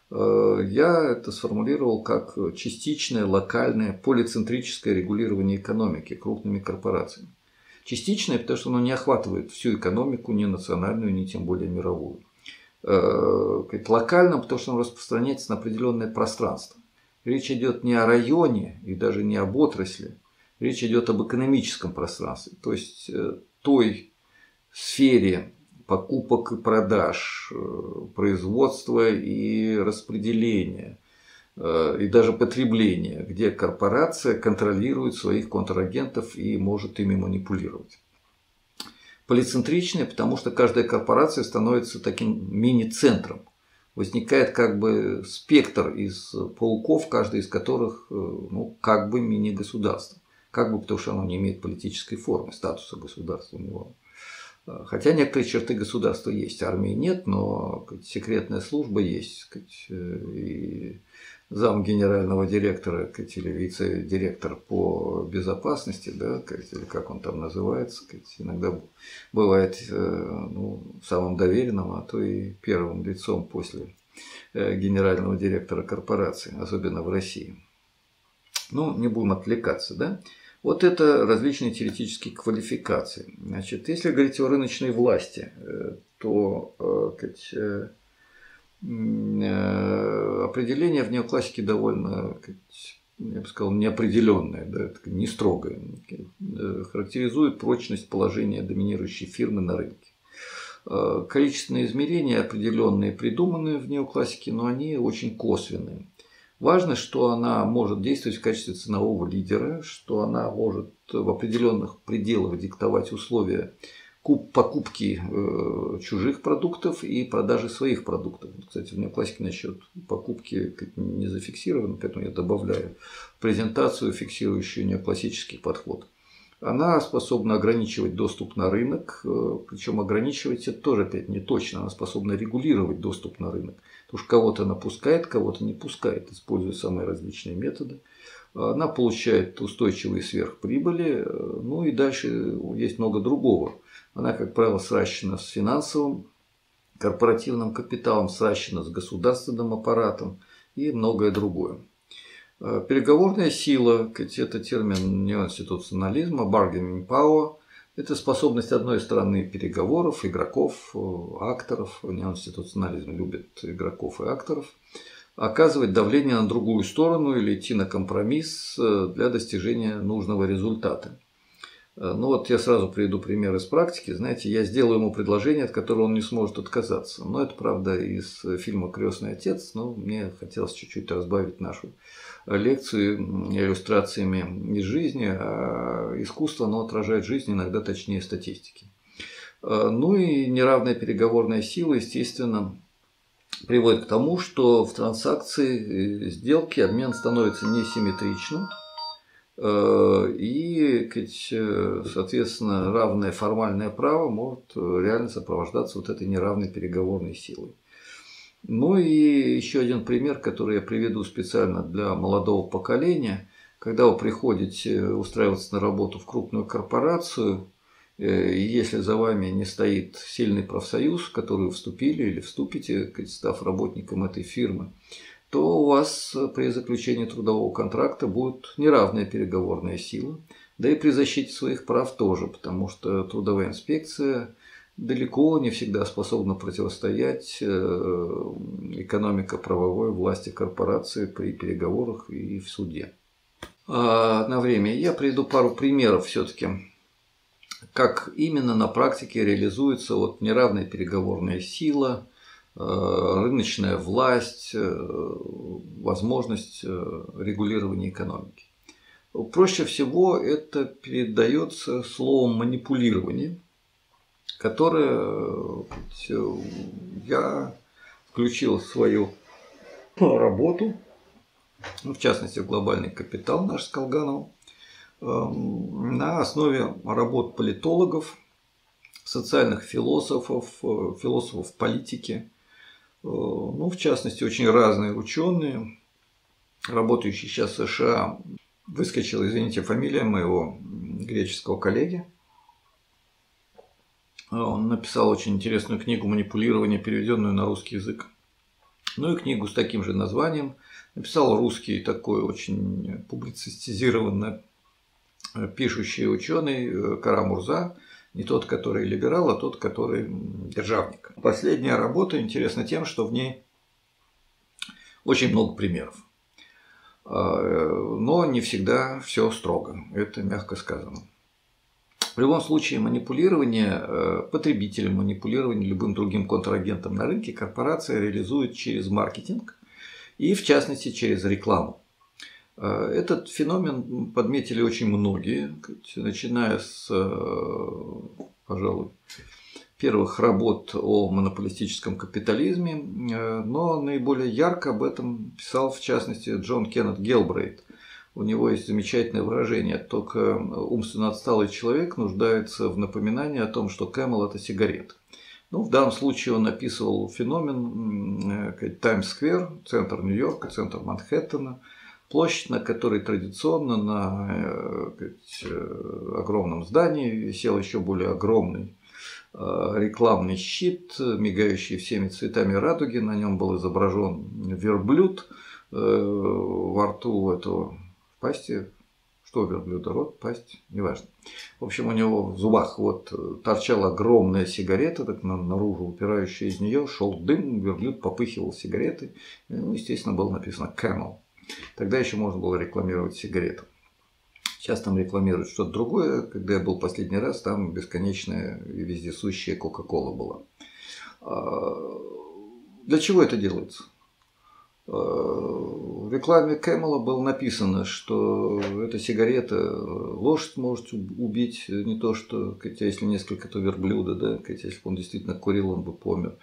Я это сформулировал как частичное, локальное, полицентрическое регулирование экономики крупными корпорациями. Частичное, потому что оно не охватывает всю экономику, ни национальную, ни тем более мировую. Локальным, потому что оно распространяется на определенное пространство. Речь идет не о районе и даже не об отрасли, речь идет об экономическом пространстве, то есть той сфере покупок и продаж, производства и распределения, и даже потребления, где корпорация контролирует своих контрагентов и может ими манипулировать. Полицентричное, потому что каждая корпорация становится таким мини-центром. Возникает как бы спектр из пауков, каждый из которых ну, как бы мини-государство. Как бы, потому что оно не имеет политической формы, статуса государства у него Хотя некоторые черты государства есть, армии нет, но секретная служба есть. И зам генерального директора или вице-директор по безопасности, да, или как он там называется, иногда бывает ну, самым доверенным, а то и первым лицом после генерального директора корпорации, особенно в России. Ну, не будем отвлекаться, да. Вот это различные теоретические квалификации. Значит, если говорить о рыночной власти, то сказать, определение в неоклассике довольно, я бы сказал, неопределенное, да, не строгое. Характеризует прочность положения доминирующей фирмы на рынке. Количественные измерения определенные придуманы в неоклассике, но они очень косвенные. Важно, что она может действовать в качестве ценового лидера, что она может в определенных пределах диктовать условия покупки чужих продуктов и продажи своих продуктов. Кстати, в неоклассике насчет покупки не зафиксировано, поэтому я добавляю презентацию, фиксирующую неоклассический подход. Она способна ограничивать доступ на рынок, причем ограничивать это тоже опять не точно, она способна регулировать доступ на рынок. Потому что кого-то она пускает, кого-то не пускает, используя самые различные методы. Она получает устойчивые сверхприбыли, ну и дальше есть много другого. Она, как правило, сращена с финансовым, корпоративным капиталом, сращена с государственным аппаратом и многое другое. Переговорная сила, это термин неоинституционализма, bargaining power, это способность одной стороны переговоров, игроков, акторов, неоинституционализм любит игроков и акторов, оказывать давление на другую сторону или идти на компромисс для достижения нужного результата. Ну вот я сразу приведу пример из практики. Знаете, я сделаю ему предложение, от которого он не сможет отказаться. Но это, правда, из фильма «Крестный отец», но мне хотелось чуть-чуть разбавить нашу лекцию иллюстрациями из жизни. А искусство, оно отражает жизнь иногда точнее статистики. Ну и неравная переговорная сила, естественно, приводит к тому, что в транзакции, сделки, обмен становится несимметричным. И, соответственно, равное формальное право может реально сопровождаться вот этой неравной переговорной силой. Ну и еще один пример, который я приведу специально для молодого поколения. Когда вы приходите устраиваться на работу в крупную корпорацию, и если за вами не стоит сильный профсоюз, в который вы вступили или вступите, став работником этой фирмы, то у вас при заключении трудового контракта будет неравная переговорная сила, да и при защите своих прав тоже, потому что трудовая инспекция далеко не всегда способна противостоять экономико-правовой власти корпорации при переговорах и в суде. А на время я приведу пару примеров все-таки, как именно на практике реализуется вот неравная переговорная сила, рыночная власть, возможность регулирования экономики. Проще всего это передается словом манипулирование, которое я включил в свою работу, в частности в глобальный капитал наш с Колгановым, на основе работ политологов, социальных философов, философов политики. Ну, в частности, очень разные ученые, работающие сейчас в США. Выскочила, извините, фамилия моего греческого коллеги. Он написал очень интересную книгу «Манипулирование», переведенную на русский язык. Ну и книгу с таким же названием написал русский такой очень публицистизированно пишущий ученый Кара-Мурза. Не тот, который либерал, а тот, который державник. Последняя работа интересна тем, что в ней очень много примеров. Но не всегда все строго. Это мягко сказано. В любом случае, манипулирование потребителем, манипулирование любым другим контрагентом на рынке корпорация реализует через маркетинг и, в частности, через рекламу. Этот феномен подметили очень многие, начиная с, пожалуй, первых работ о монополистическом капитализме, но наиболее ярко об этом писал, в частности, Джон Кеннет Гелбрейт у него есть замечательное выражение: только умственно отсталый человек нуждается в напоминании о том, что Camel – это сигарета. Ну, в данном случае он описывал феномен Таймс-сквер, центр Нью-Йорка, центр Манхэттена, площадь, на которой традиционно на сказать, огромном здании висел еще более огромный рекламный щит, мигающий всеми цветами радуги. На нем был изображен верблюд, во рту этого в пасти. Что у верблюда? Рот, пасть, неважно. В общем, у него в зубах вот торчала огромная сигарета, так наружу упирающая из нее, шел дым, верблюд попыхивал сигаретой. Ну, естественно, было написано Camel. Тогда еще можно было рекламировать сигарету. Сейчас там рекламируют что-то другое. Когда я был последний раз, там бесконечная и вездесущая Кока-Кола была. Для чего это делается? В рекламе Camel было написано, что эта сигарета лошадь может убить, не то что, если несколько, то верблюда, да, если бы он действительно курил, он бы помер.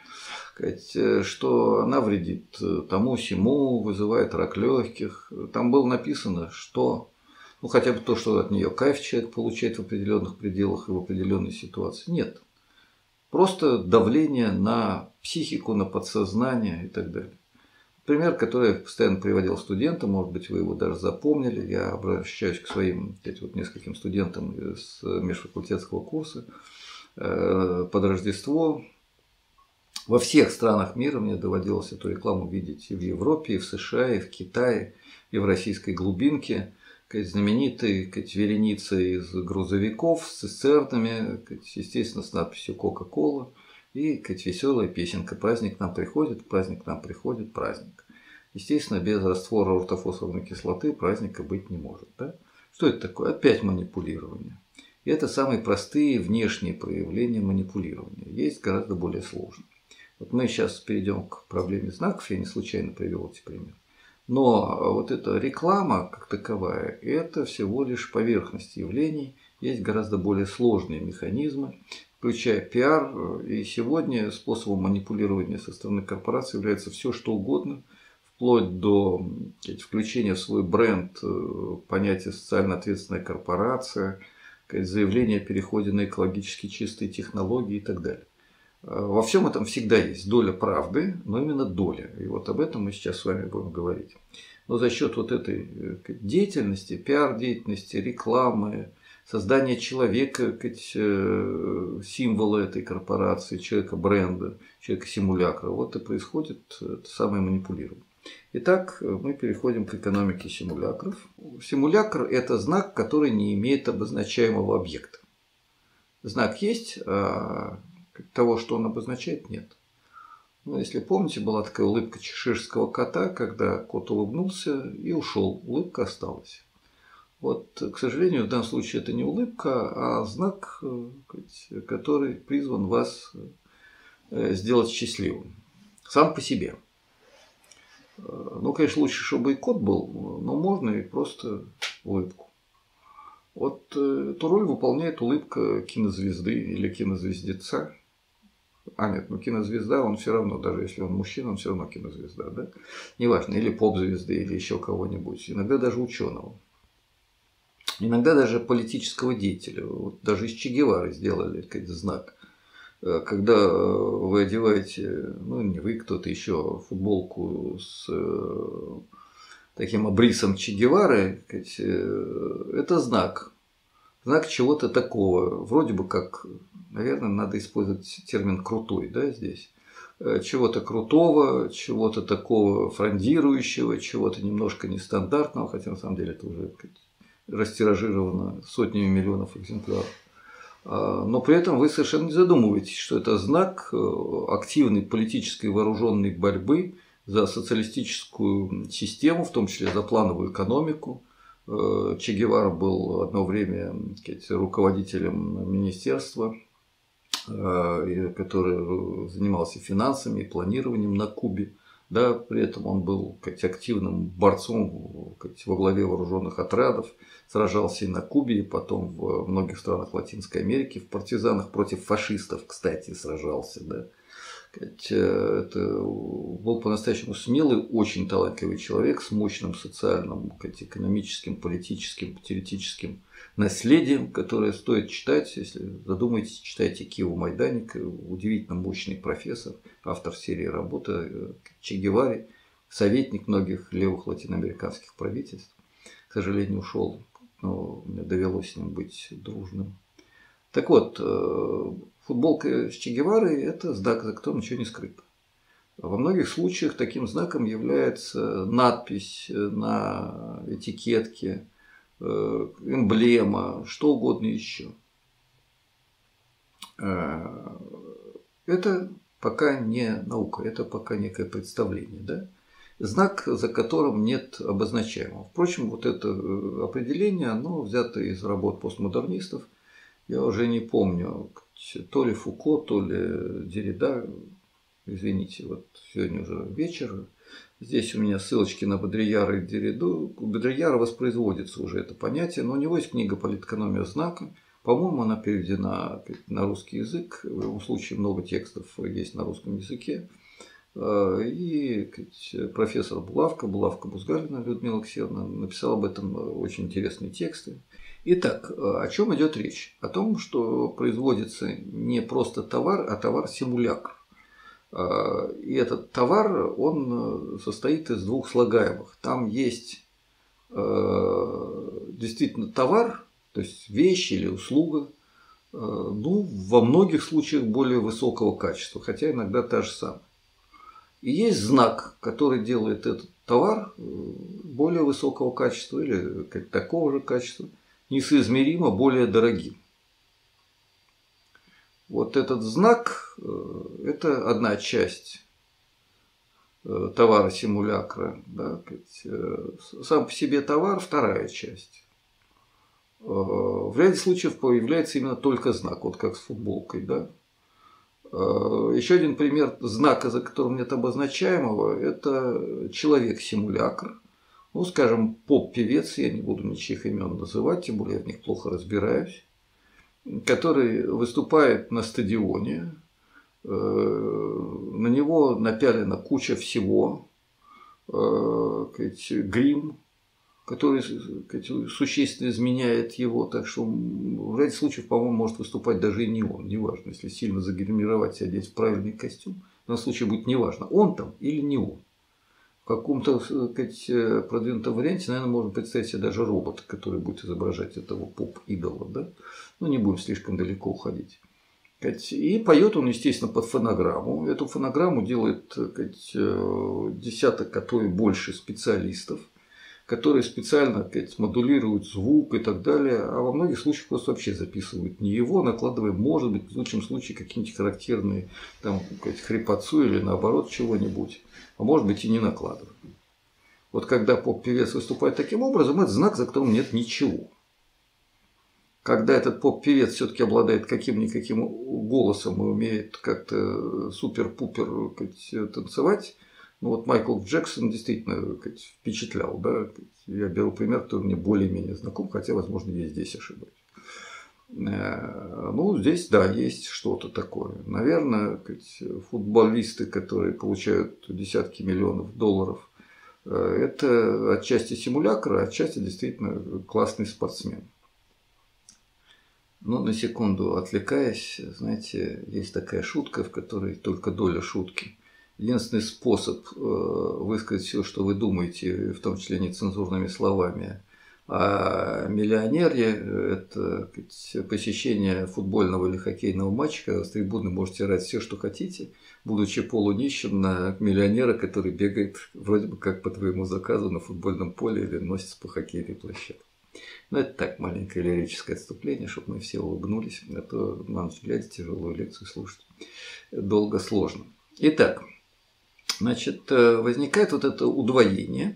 Что она вредит тому-сему, вызывает рак легких. Там было написано, что, ну, хотя бы то, что от нее кайф человек получает в определенных пределах и в определенной ситуации. Нет. Просто давление на психику, на подсознание и так далее. Пример, который я постоянно приводил студентам, может быть, вы его даже запомнили. Я обращаюсь к своим вот, нескольким студентам с межфакультетского курса под Рождество. Во всех странах мира мне доводилось эту рекламу видеть и в Европе, и в США, и в Китае, и в российской глубинке. Знаменитые вереницы из грузовиков с цистернами, естественно, с надписью «Кока-кола». И веселая песенка: праздник к нам приходит, праздник к нам приходит, праздник. Естественно, без раствора ортофосфорной кислоты праздника быть не может. Да? Что это такое? Опять манипулирование. И это самые простые внешние проявления манипулирования. Есть гораздо более сложные. Вот мы сейчас перейдем к проблеме знаков, я не случайно привел эти примеры. Но вот эта реклама как таковая – это всего лишь поверхность явлений. Есть гораздо более сложные механизмы, включая пиар. И сегодня способом манипулирования со стороны корпорации является все, что угодно, вплоть до сказать, включения в свой бренд понятия «социально ответственная корпорация», сказать, заявление о переходе на экологически чистые технологии и так далее. Во всем этом всегда есть доля правды, но именно доля. И вот об этом мы сейчас с вами будем говорить. Но за счет вот этой деятельности, пиар-деятельности, рекламы, создания человека, символа этой корпорации, человека-бренда, человека-симулякра, вот и происходит это самое манипулирование. Итак, мы переходим к экономике симулякров. Симулякр – это знак, который не имеет обозначаемого объекта. Знак есть, а того, что он обозначает, нет. Ну, если помните, была такая улыбка чеширского кота, когда кот улыбнулся и ушел, улыбка осталась. Вот, к сожалению, в данном случае это не улыбка, а знак, который призван вас сделать счастливым. Сам по себе. Ну, конечно, лучше, чтобы и кот был, но можно и просто улыбку. Вот эту роль выполняет улыбка кинозвезды или кинозвездеца. А нет, ну кинозвезда, он все равно, даже если он мужчина, он все равно кинозвезда, да? Неважно, или поп-звезды, или еще кого-нибудь, иногда даже ученого. Иногда даже политического деятеля. Вот даже из Че Гевары сделали сказать, знак. Когда вы одеваете, ну не вы, кто-то еще, футболку с таким обрисом Че Гевары, сказать, это знак. Знак чего-то такого. Вроде бы как, наверное, надо использовать термин «крутой», да, здесь. Чего-то крутого, чего-то такого фрондирующего, чего-то немножко нестандартного, хотя на самом деле это уже растиражировано сотнями миллионов экземпляров. Но при этом вы совершенно не задумываетесь, что это знак активной политической вооруженной борьбы за социалистическую систему, в том числе за плановую экономику. Че Гевара был одно время сказать, руководителем министерства, который занимался финансами и планированием на Кубе. Да, при этом он был сказать, активным борцом сказать, во главе вооруженных отрядов, сражался и на Кубе, и потом в многих странах Латинской Америки в партизанах против фашистов, кстати, сражался. Да. Это был по-настоящему смелый, очень талантливый человек с мощным социальным, экономическим, политическим, теоретическим наследием, которое стоит читать. Если задумаетесь, читайте Киеву Майданик, удивительно мощный профессор, автор серии работы Че Геваре, советник многих левых латиноамериканских правительств. К сожалению, ушел, но мне довелось с ним быть дружным. Так вот, футболка с Че Геварой – это знак, за которым ничего не скрыто. Во многих случаях таким знаком является надпись на этикетке, эмблема, что угодно еще. Это пока не наука, это пока некое представление. Да? Знак, за которым нет обозначаемого. Впрочем, вот это определение, оно взято из работ постмодернистов. Я уже не помню, то ли Фуко, то ли Деррида. Извините, вот сегодня уже вечер. Здесь у меня ссылочки на Бодрияра и Дерриду. У Бодрияра воспроизводится уже это понятие, но у него есть книга «Политэкономия знака». По-моему, она переведена на русский язык. В любом случае, много текстов есть на русском языке. И профессор Булавка, Булавка Бузгалина Людмила Алексеевна написала об этом очень интересные тексты. Итак, о чем идет речь? О том, что производится не просто товар, а товар-симулякр. И этот товар, он состоит из двух слагаемых. Там есть действительно товар, то есть вещь или услуга, ну, во многих случаях более высокого качества, хотя иногда та же самая. И есть знак, который делает этот товар более высокого качества или такого же качества, несоизмеримо более дорогим. Вот этот знак – это одна часть товара-симулякра. Да, сам по себе товар – вторая часть. В ряде случаев появляется именно только знак, вот как с футболкой. Да. Еще один пример знака, за которым нет обозначаемого – это человек-симулякр. Ну, скажем, поп-певец, я не буду ничьих имен называть, тем более я в них плохо разбираюсь, который выступает на стадионе, на него напялена куча всего, грим, который существенно изменяет его, так что в ряде случаев, по-моему, может выступать даже и не он, неважно, если сильно загримировать и одеть в правильный костюм, в данном случае будет неважно, он там или не он. В каком-то продвинутом варианте, наверное, можно представить себе даже робота, который будет изображать этого поп-идола. Да? Но не будем слишком далеко уходить. И поет он, естественно, под фонограмму. Эту фонограмму делает десяток, а то и больше специалистов, которые специально модулируют звук и так далее, а во многих случаях просто вообще записывают не его, накладывая, может быть, в лучшем случае какие-нибудь характерные там, хрипотцу или наоборот чего-нибудь, а может быть и не накладывают. Вот когда поп-певец выступает таким образом, это знак, за которым нет ничего. Когда этот поп-певец все-таки обладает каким-никаким голосом и умеет как-то супер-пупер танцевать, ну вот Майкл Джексон действительно впечатлял, да. Я беру пример, который мне более-менее знаком, хотя, возможно, я здесь ошибаюсь. Ну, здесь, да, есть что-то такое. Наверное, футболисты, которые получают десятки миллионов долларов, это отчасти симулякр, а отчасти действительно классный спортсмен. Но на секунду отвлекаясь, знаете, есть такая шутка, в которой только доля шутки. Единственный способ высказать все, что вы думаете, в том числе нецензурными словами, о миллионере – это посещение футбольного или хоккейного матча, когда с трибуны можете орать все, что хотите, будучи полунищим на миллионера, который бегает вроде бы как по твоему заказу на футбольном поле или носится по хоккейной площадке. Но это так, маленькое лирическое отступление, чтобы мы все улыбнулись, а то на ночь глядя тяжелую лекцию слушать долго сложно. Итак, значит, возникает вот это удвоение,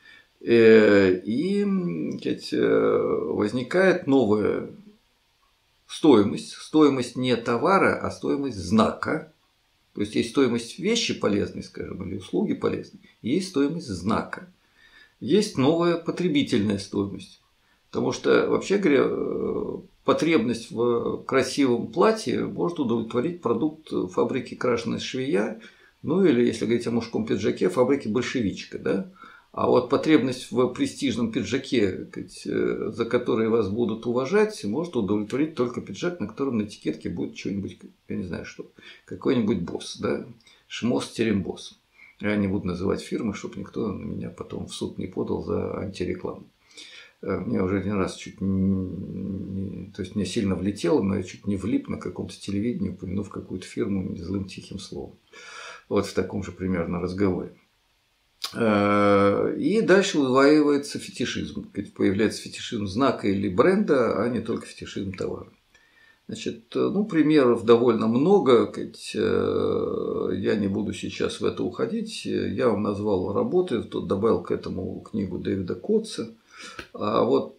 и возникает новая стоимость. Стоимость не товара, а стоимость знака. То есть есть стоимость вещи полезной, скажем, или услуги полезной, и есть стоимость знака. Есть новая потребительная стоимость. Потому что, вообще говоря, потребность в красивом платье может удовлетворить продукт фабрики «Крашеная швея», ну или, если говорить о мужском пиджаке, фабрики «Большевичка». Да? А вот потребность в престижном пиджаке, за который вас будут уважать, может удовлетворить только пиджак, на котором на этикетке будет что-нибудь, я не знаю что, какой-нибудь босс, да? Шмос-Терембосс. Я не буду называть фирмы, чтобы никто на меня потом в суд не подал за антирекламу. Мне уже один раз чуть не, то есть мне сильно влетело, но я чуть не влип на каком-то телевидении, упомянув какую-то фирму злым тихим словом. Вот в таком же примерно разговоре. И дальше вываивается фетишизм. Появляется фетишизм знака или бренда, а не только фетишизм товара. Значит, ну, примеров довольно много. Я не буду сейчас в это уходить. Я вам назвал работы, тут добавил к этому книгу Дэвида Котца. А вот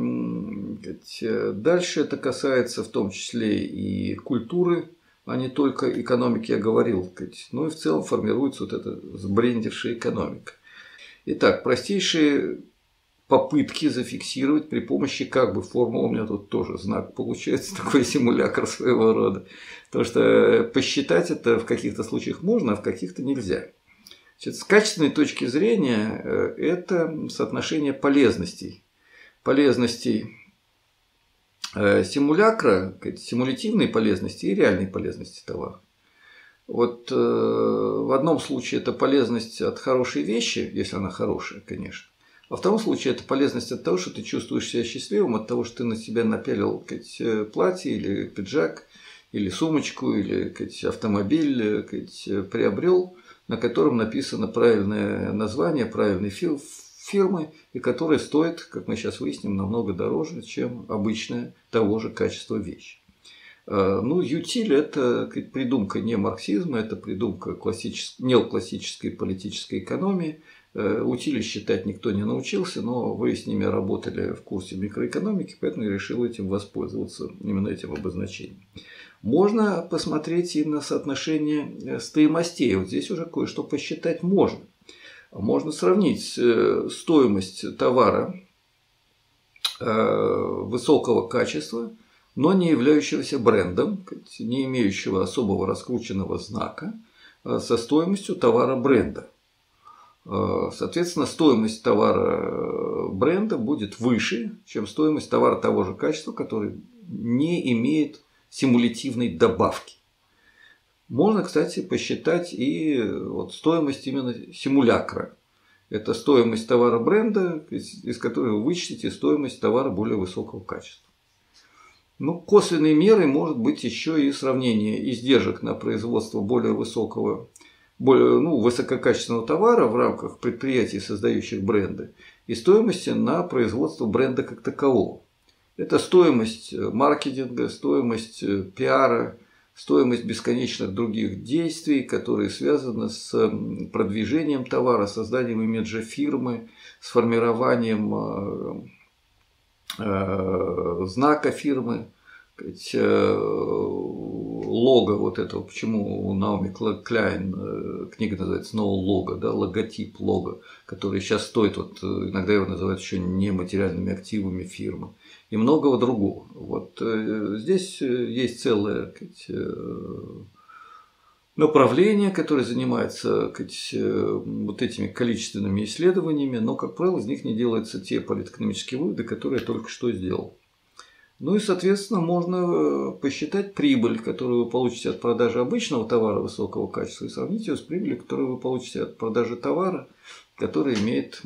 дальше это касается в том числе и культуры, а не только экономики, я говорил, но и в целом формируется вот эта сбрендившая экономика. Итак, простейшие попытки зафиксировать при помощи как бы формулы, у меня тут тоже знак получается, такой симулятор своего рода, потому что посчитать это в каких-то случаях можно, а в каких-то нельзя. Значит, с качественной точки зрения это соотношение полезностей. Полезностей симулякра, симулятивной полезности и реальной полезности товара. Вот в одном случае это полезность от хорошей вещи, если она хорошая, конечно. А во втором случае это полезность от того, что ты чувствуешь себя счастливым, от того, что ты на себя напялил платье или пиджак, или сумочку, или автомобиль приобрел, на котором написано правильное название, правильной фирмы, и которая стоит, как мы сейчас выясним, намного дороже, чем обычная того же качества вещь. Ну, ютиль – это придумка не марксизма, это придумка классической, неоклассической политической экономии. Утили считать никто не научился, но вы с ними работали в курсе микроэкономики, поэтому я решил этим воспользоваться, именно этим обозначением. Можно посмотреть и на соотношение стоимостей. Вот здесь уже кое-что посчитать можно. Можно сравнить стоимость товара высокого качества, но не являющегося брендом, не имеющего особого раскрученного знака, со стоимостью товара бренда. Соответственно, стоимость товара бренда будет выше, чем стоимость товара того же качества, который не имеет симулятивной добавки. Можно, кстати, посчитать и вот стоимость именно симулякра. Это стоимость товара бренда, из которой вы вычтете стоимость товара более высокого качества. Ну, косвенной мерой может быть еще и сравнение издержек на производство более высокого, более, ну, высококачественного товара в рамках предприятий, создающих бренды, и стоимости на производство бренда как такового. Это стоимость маркетинга, стоимость пиара, стоимость бесконечных других действий, которые связаны с продвижением товара, созданием имиджа фирмы, с формированием знака фирмы, лого вот этого, почему у Наоми Кляйн книга называется «No Logo», да, логотип, лого, который сейчас стоит, вот, иногда его называют еще нематериальными активами фирмы, и многого другого. Вот здесь есть целое, сказать, направление, которое занимается, сказать, вот этими количественными исследованиями, но, как правило, из них не делаются те политэкономические выводы, которые я только что сделал. Ну и, соответственно, можно посчитать прибыль, которую вы получите от продажи обычного товара высокого качества, и сравнить ее с прибылью, которую вы получите от продажи товара, который имеет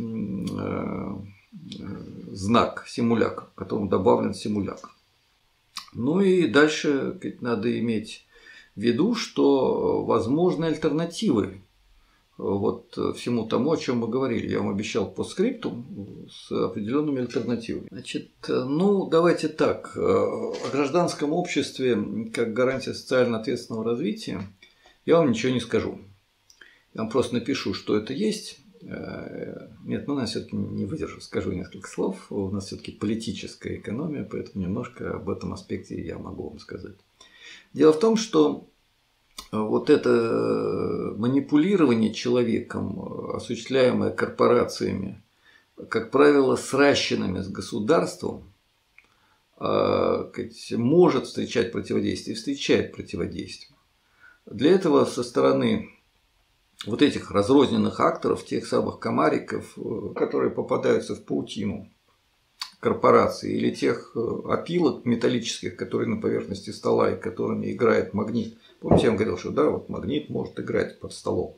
знак симулякр, к которому добавлен симулякр. Ну и дальше надо иметь в виду, что возможны альтернативы вот всему тому, о чем мы говорили. Я вам обещал постскриптум с определенными альтернативами. Значит, ну, давайте так. О гражданском обществе как гарантия социально ответственного развития я вам ничего не скажу. Я вам просто напишу, что это есть. Нет, ну, нас все-таки не выдержу, скажу несколько слов. У нас все-таки политическая экономия, поэтому немножко об этом аспекте я могу вам сказать. Дело в том, что вот это манипулирование человеком, осуществляемое корпорациями как правило, сращенными с государством, может встречать противодействие и встречает противодействие. Для этого со стороны вот этих разрозненных акторов, тех самых комариков, которые попадаются в паутину корпорации, или тех опилок металлических, которые на поверхности стола и которыми играет магнит. Помните, я вам говорил, что да, вот магнит может играть под столом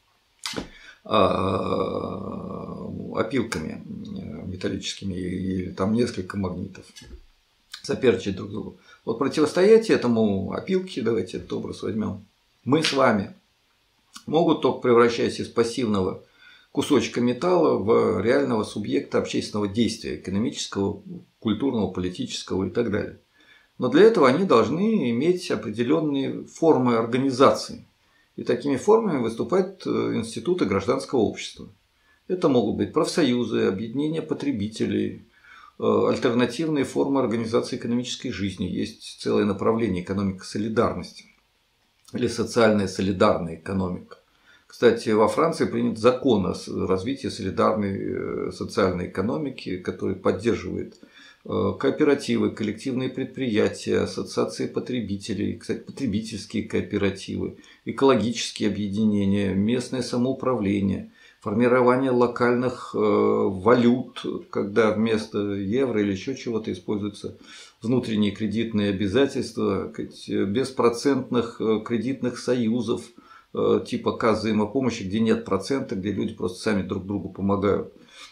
опилками металлическими, или там несколько магнитов соперничать друг другу. Вот противостоять этому опилке, давайте этот образ возьмем, мы с вами могут только превращаясь из пассивного кусочка металла в реального субъекта общественного действия, экономического, культурного, политического и так далее. Но для этого они должны иметь определенные формы организации. И такими формами выступают институты гражданского общества. Это могут быть профсоюзы, объединения потребителей, альтернативные формы организации экономической жизни. Есть целое направление экономика солидарности или социальная солидарная экономика. Кстати, во Франции принят закон о развитии солидарной социальной экономики, который поддерживает кооперативы, коллективные предприятия, ассоциации потребителей, кстати, потребительские кооперативы, экологические объединения, местное самоуправление, формирование локальных валют, когда вместо евро или еще чего-то используются внутренние кредитные обязательства, беспроцентных кредитных союзов типа касс взаимопомощи, где нет процента, где люди просто сами друг другу помогают.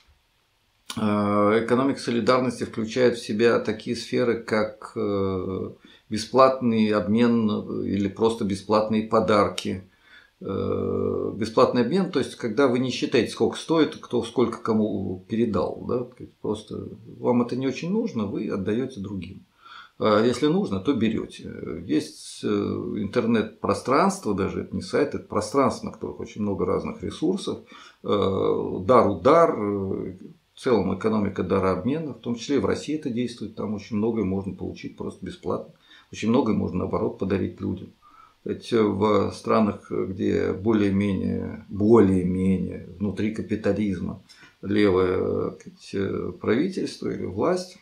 Экономика солидарности включает в себя такие сферы, как бесплатный обмен или просто бесплатные подарки. Бесплатный обмен, то есть когда вы не считаете, сколько стоит, кто сколько кому передал. Да? Просто вам это не очень нужно, вы отдаете другим. А если нужно, то берете. Есть интернет-пространство, даже это не сайт, это пространство, на которых очень много разных ресурсов. Дар-удар, в целом экономика дарообмена, в том числе и в России это действует, там очень многое можно получить просто бесплатно, очень многое можно наоборот подарить людям. Ведь в странах, где более-менее, более-менее внутри капитализма левое правительство или власть,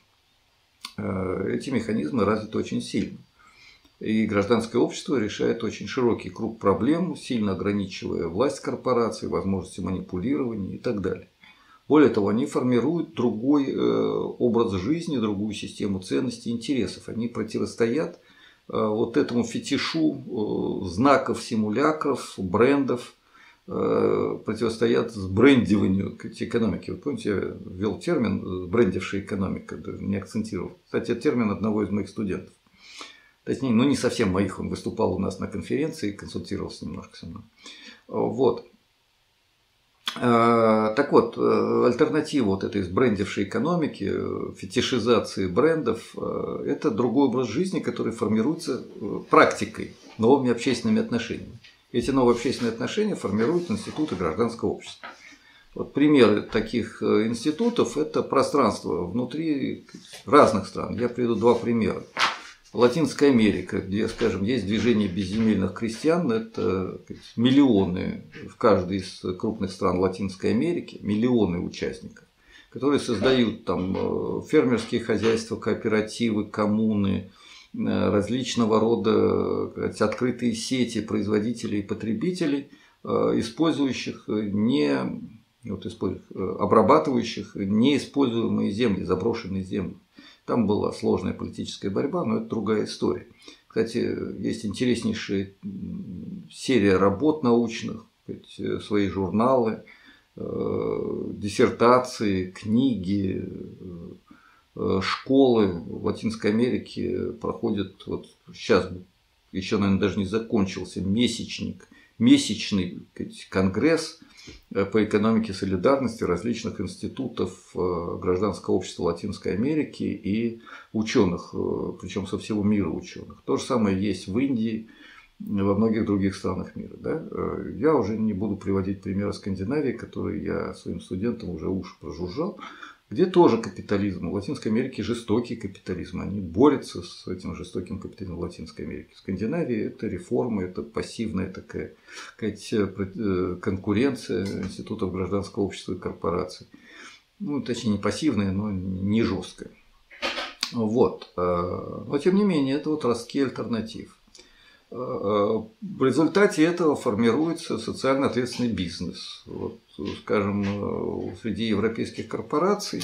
эти механизмы развиты очень сильно. И гражданское общество решает очень широкий круг проблем, сильно ограничивая власть корпораций, возможности манипулирования и так далее. Более того, они формируют другой образ жизни, другую систему ценностей и интересов. Они противостоят вот этому фетишу знаков, симулякров, брендов, противостоят сбрендиванию экономики. Вы помните, я ввел термин «брендившая экономика», не акцентировал. Кстати, это термин одного из моих студентов. Точнее, ну не совсем моих, он выступал у нас на конференции, консультировался немножко со мной. Вот. Так вот, альтернатива вот этой сбрендившей экономики, фетишизации брендов – это другой образ жизни, который формируется практикой, новыми общественными отношениями. Эти новые общественные отношения формируют институты гражданского общества. Вот примеры таких институтов – это пространство внутри разных стран. Я приведу два примера. Латинская Америка, где, скажем, есть движение безземельных крестьян, это миллионы в каждой из крупных стран Латинской Америки, миллионы участников, которые создают там фермерские хозяйства, кооперативы, коммуны, различного рода открытые сети производителей и потребителей, использующих не вот, обрабатывающих неиспользуемые земли, заброшенные земли. Там была сложная политическая борьба, но это другая история. Кстати, есть интереснейшая серия работ научных, свои журналы, диссертации, книги, школы в Латинской Америке проходят, вот сейчас еще, наверное, даже не закончился месячник, месячный конгресс по экономике солидарности различных институтов гражданского общества Латинской Америки и ученых, причем со всего мира ученых. То же самое есть в Индии, во многих других странах мира. Да? Я уже не буду приводить примеры Скандинавии, которые я своим студентам уже уши прожужжал, где тоже капитализм. В Латинской Америке жестокий капитализм. Они борются с этим жестоким капитализмом в Латинской Америке. В Скандинавии это реформы, это пассивная такая конкуренция институтов гражданского общества и корпораций. ну, точнее, не пассивное, но не жесткое. Вот. Но, тем не менее, это вот ростки альтернатив. В результате этого формируется социально ответственный бизнес. Вот, скажем, среди европейских корпораций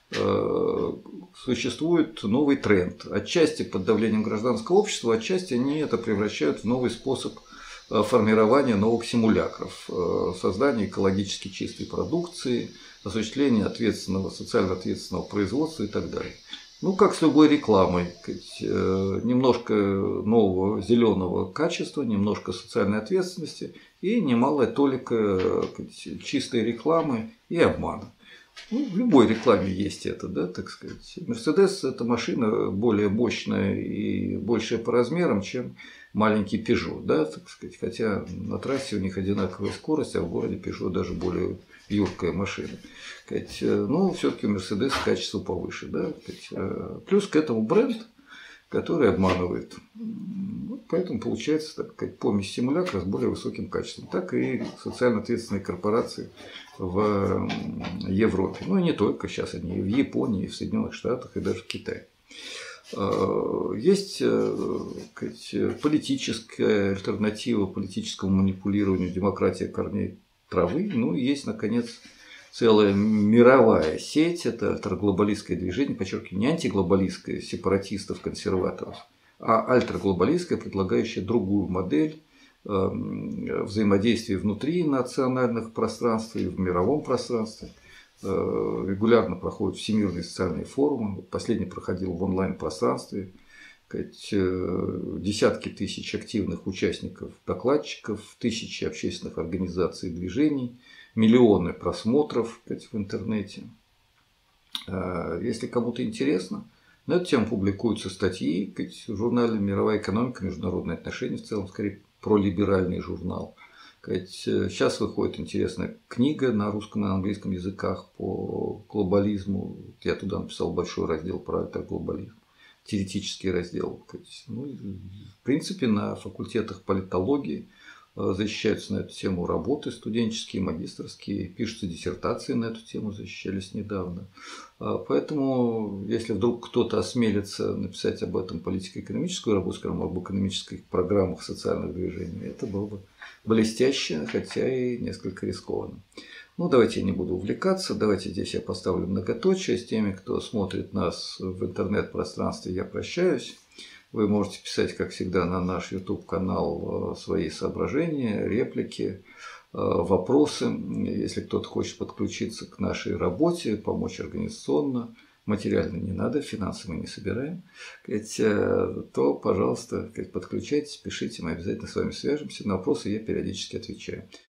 существует новый тренд. Отчасти под давлением гражданского общества, отчасти они это превращают в новый способ формирования новых симулякров, создания экологически чистой продукции, осуществления ответственного, социально ответственного производства и так далее. Ну, как с любой рекламой, немножко нового зеленого качества, немножко социальной ответственности и немалая толика чистой рекламы и обмана. Ну, в любой рекламе есть это, да, так сказать. Мерседес – это машина более мощная и большая по размерам, чем маленький Peugeot, да, так сказать. Хотя на трассе у них одинаковая скорость, а в городе Peugeot даже более юркая машина. Ну, все-таки у Мерседес качество повыше, да. Плюс к этому бренд, который обманывает. Вот поэтому получается, так сказать, помесь симулякра с более высоким качеством. Так и социально ответственные корпорации в Европе. Ну и не только, сейчас они и в Японии, и в Соединенных Штатах, и даже в Китае. Есть, сказать, политическая альтернатива политическому манипулированию, демократия корней травы. Ну и есть, наконец, целая мировая сеть, это альтерглобалистское движение, подчеркиваю, не антиглобалистское сепаратистов, консерваторов, а альтерглобалистское, предлагающее другую модель взаимодействия внутри национальных пространств и в мировом пространстве. Регулярно проходят всемирные социальные форумы. Последний проходил в онлайн-пространстве. Десятки тысяч активных участников, докладчиков, тысячи общественных организаций и движений, миллионы просмотров в интернете. Если кому-то интересно, на эту тему публикуются статьи в журнале «Мировая экономика. Международные отношения», в целом, скорее, пролиберальный журнал. Сейчас выходит интересная книга на русском и на английском языках по глобализму. Я туда написал большой раздел про альтерглобализм, теоретический раздел. Ну, в принципе, на факультетах политологии защищаются на эту тему работы студенческие, магистерские, пишутся диссертации на эту тему, защищались недавно. Поэтому, если вдруг кто-то осмелится написать об этом политико-экономическую работу, скажем, об экономических программах социальных движений, это было бы блестяще, хотя и несколько рискованно. Ну, давайте я не буду увлекаться, давайте здесь я поставлю многоточие. С теми, кто смотрит нас в интернет-пространстве, я прощаюсь. Вы можете писать, как всегда, на наш YouTube-канал свои соображения, реплики, вопросы. Если кто-то хочет подключиться к нашей работе, помочь организационно, материально не надо, финансы мы не собираем, то, пожалуйста, подключайтесь, пишите, мы обязательно с вами свяжемся. На вопросы я периодически отвечаю.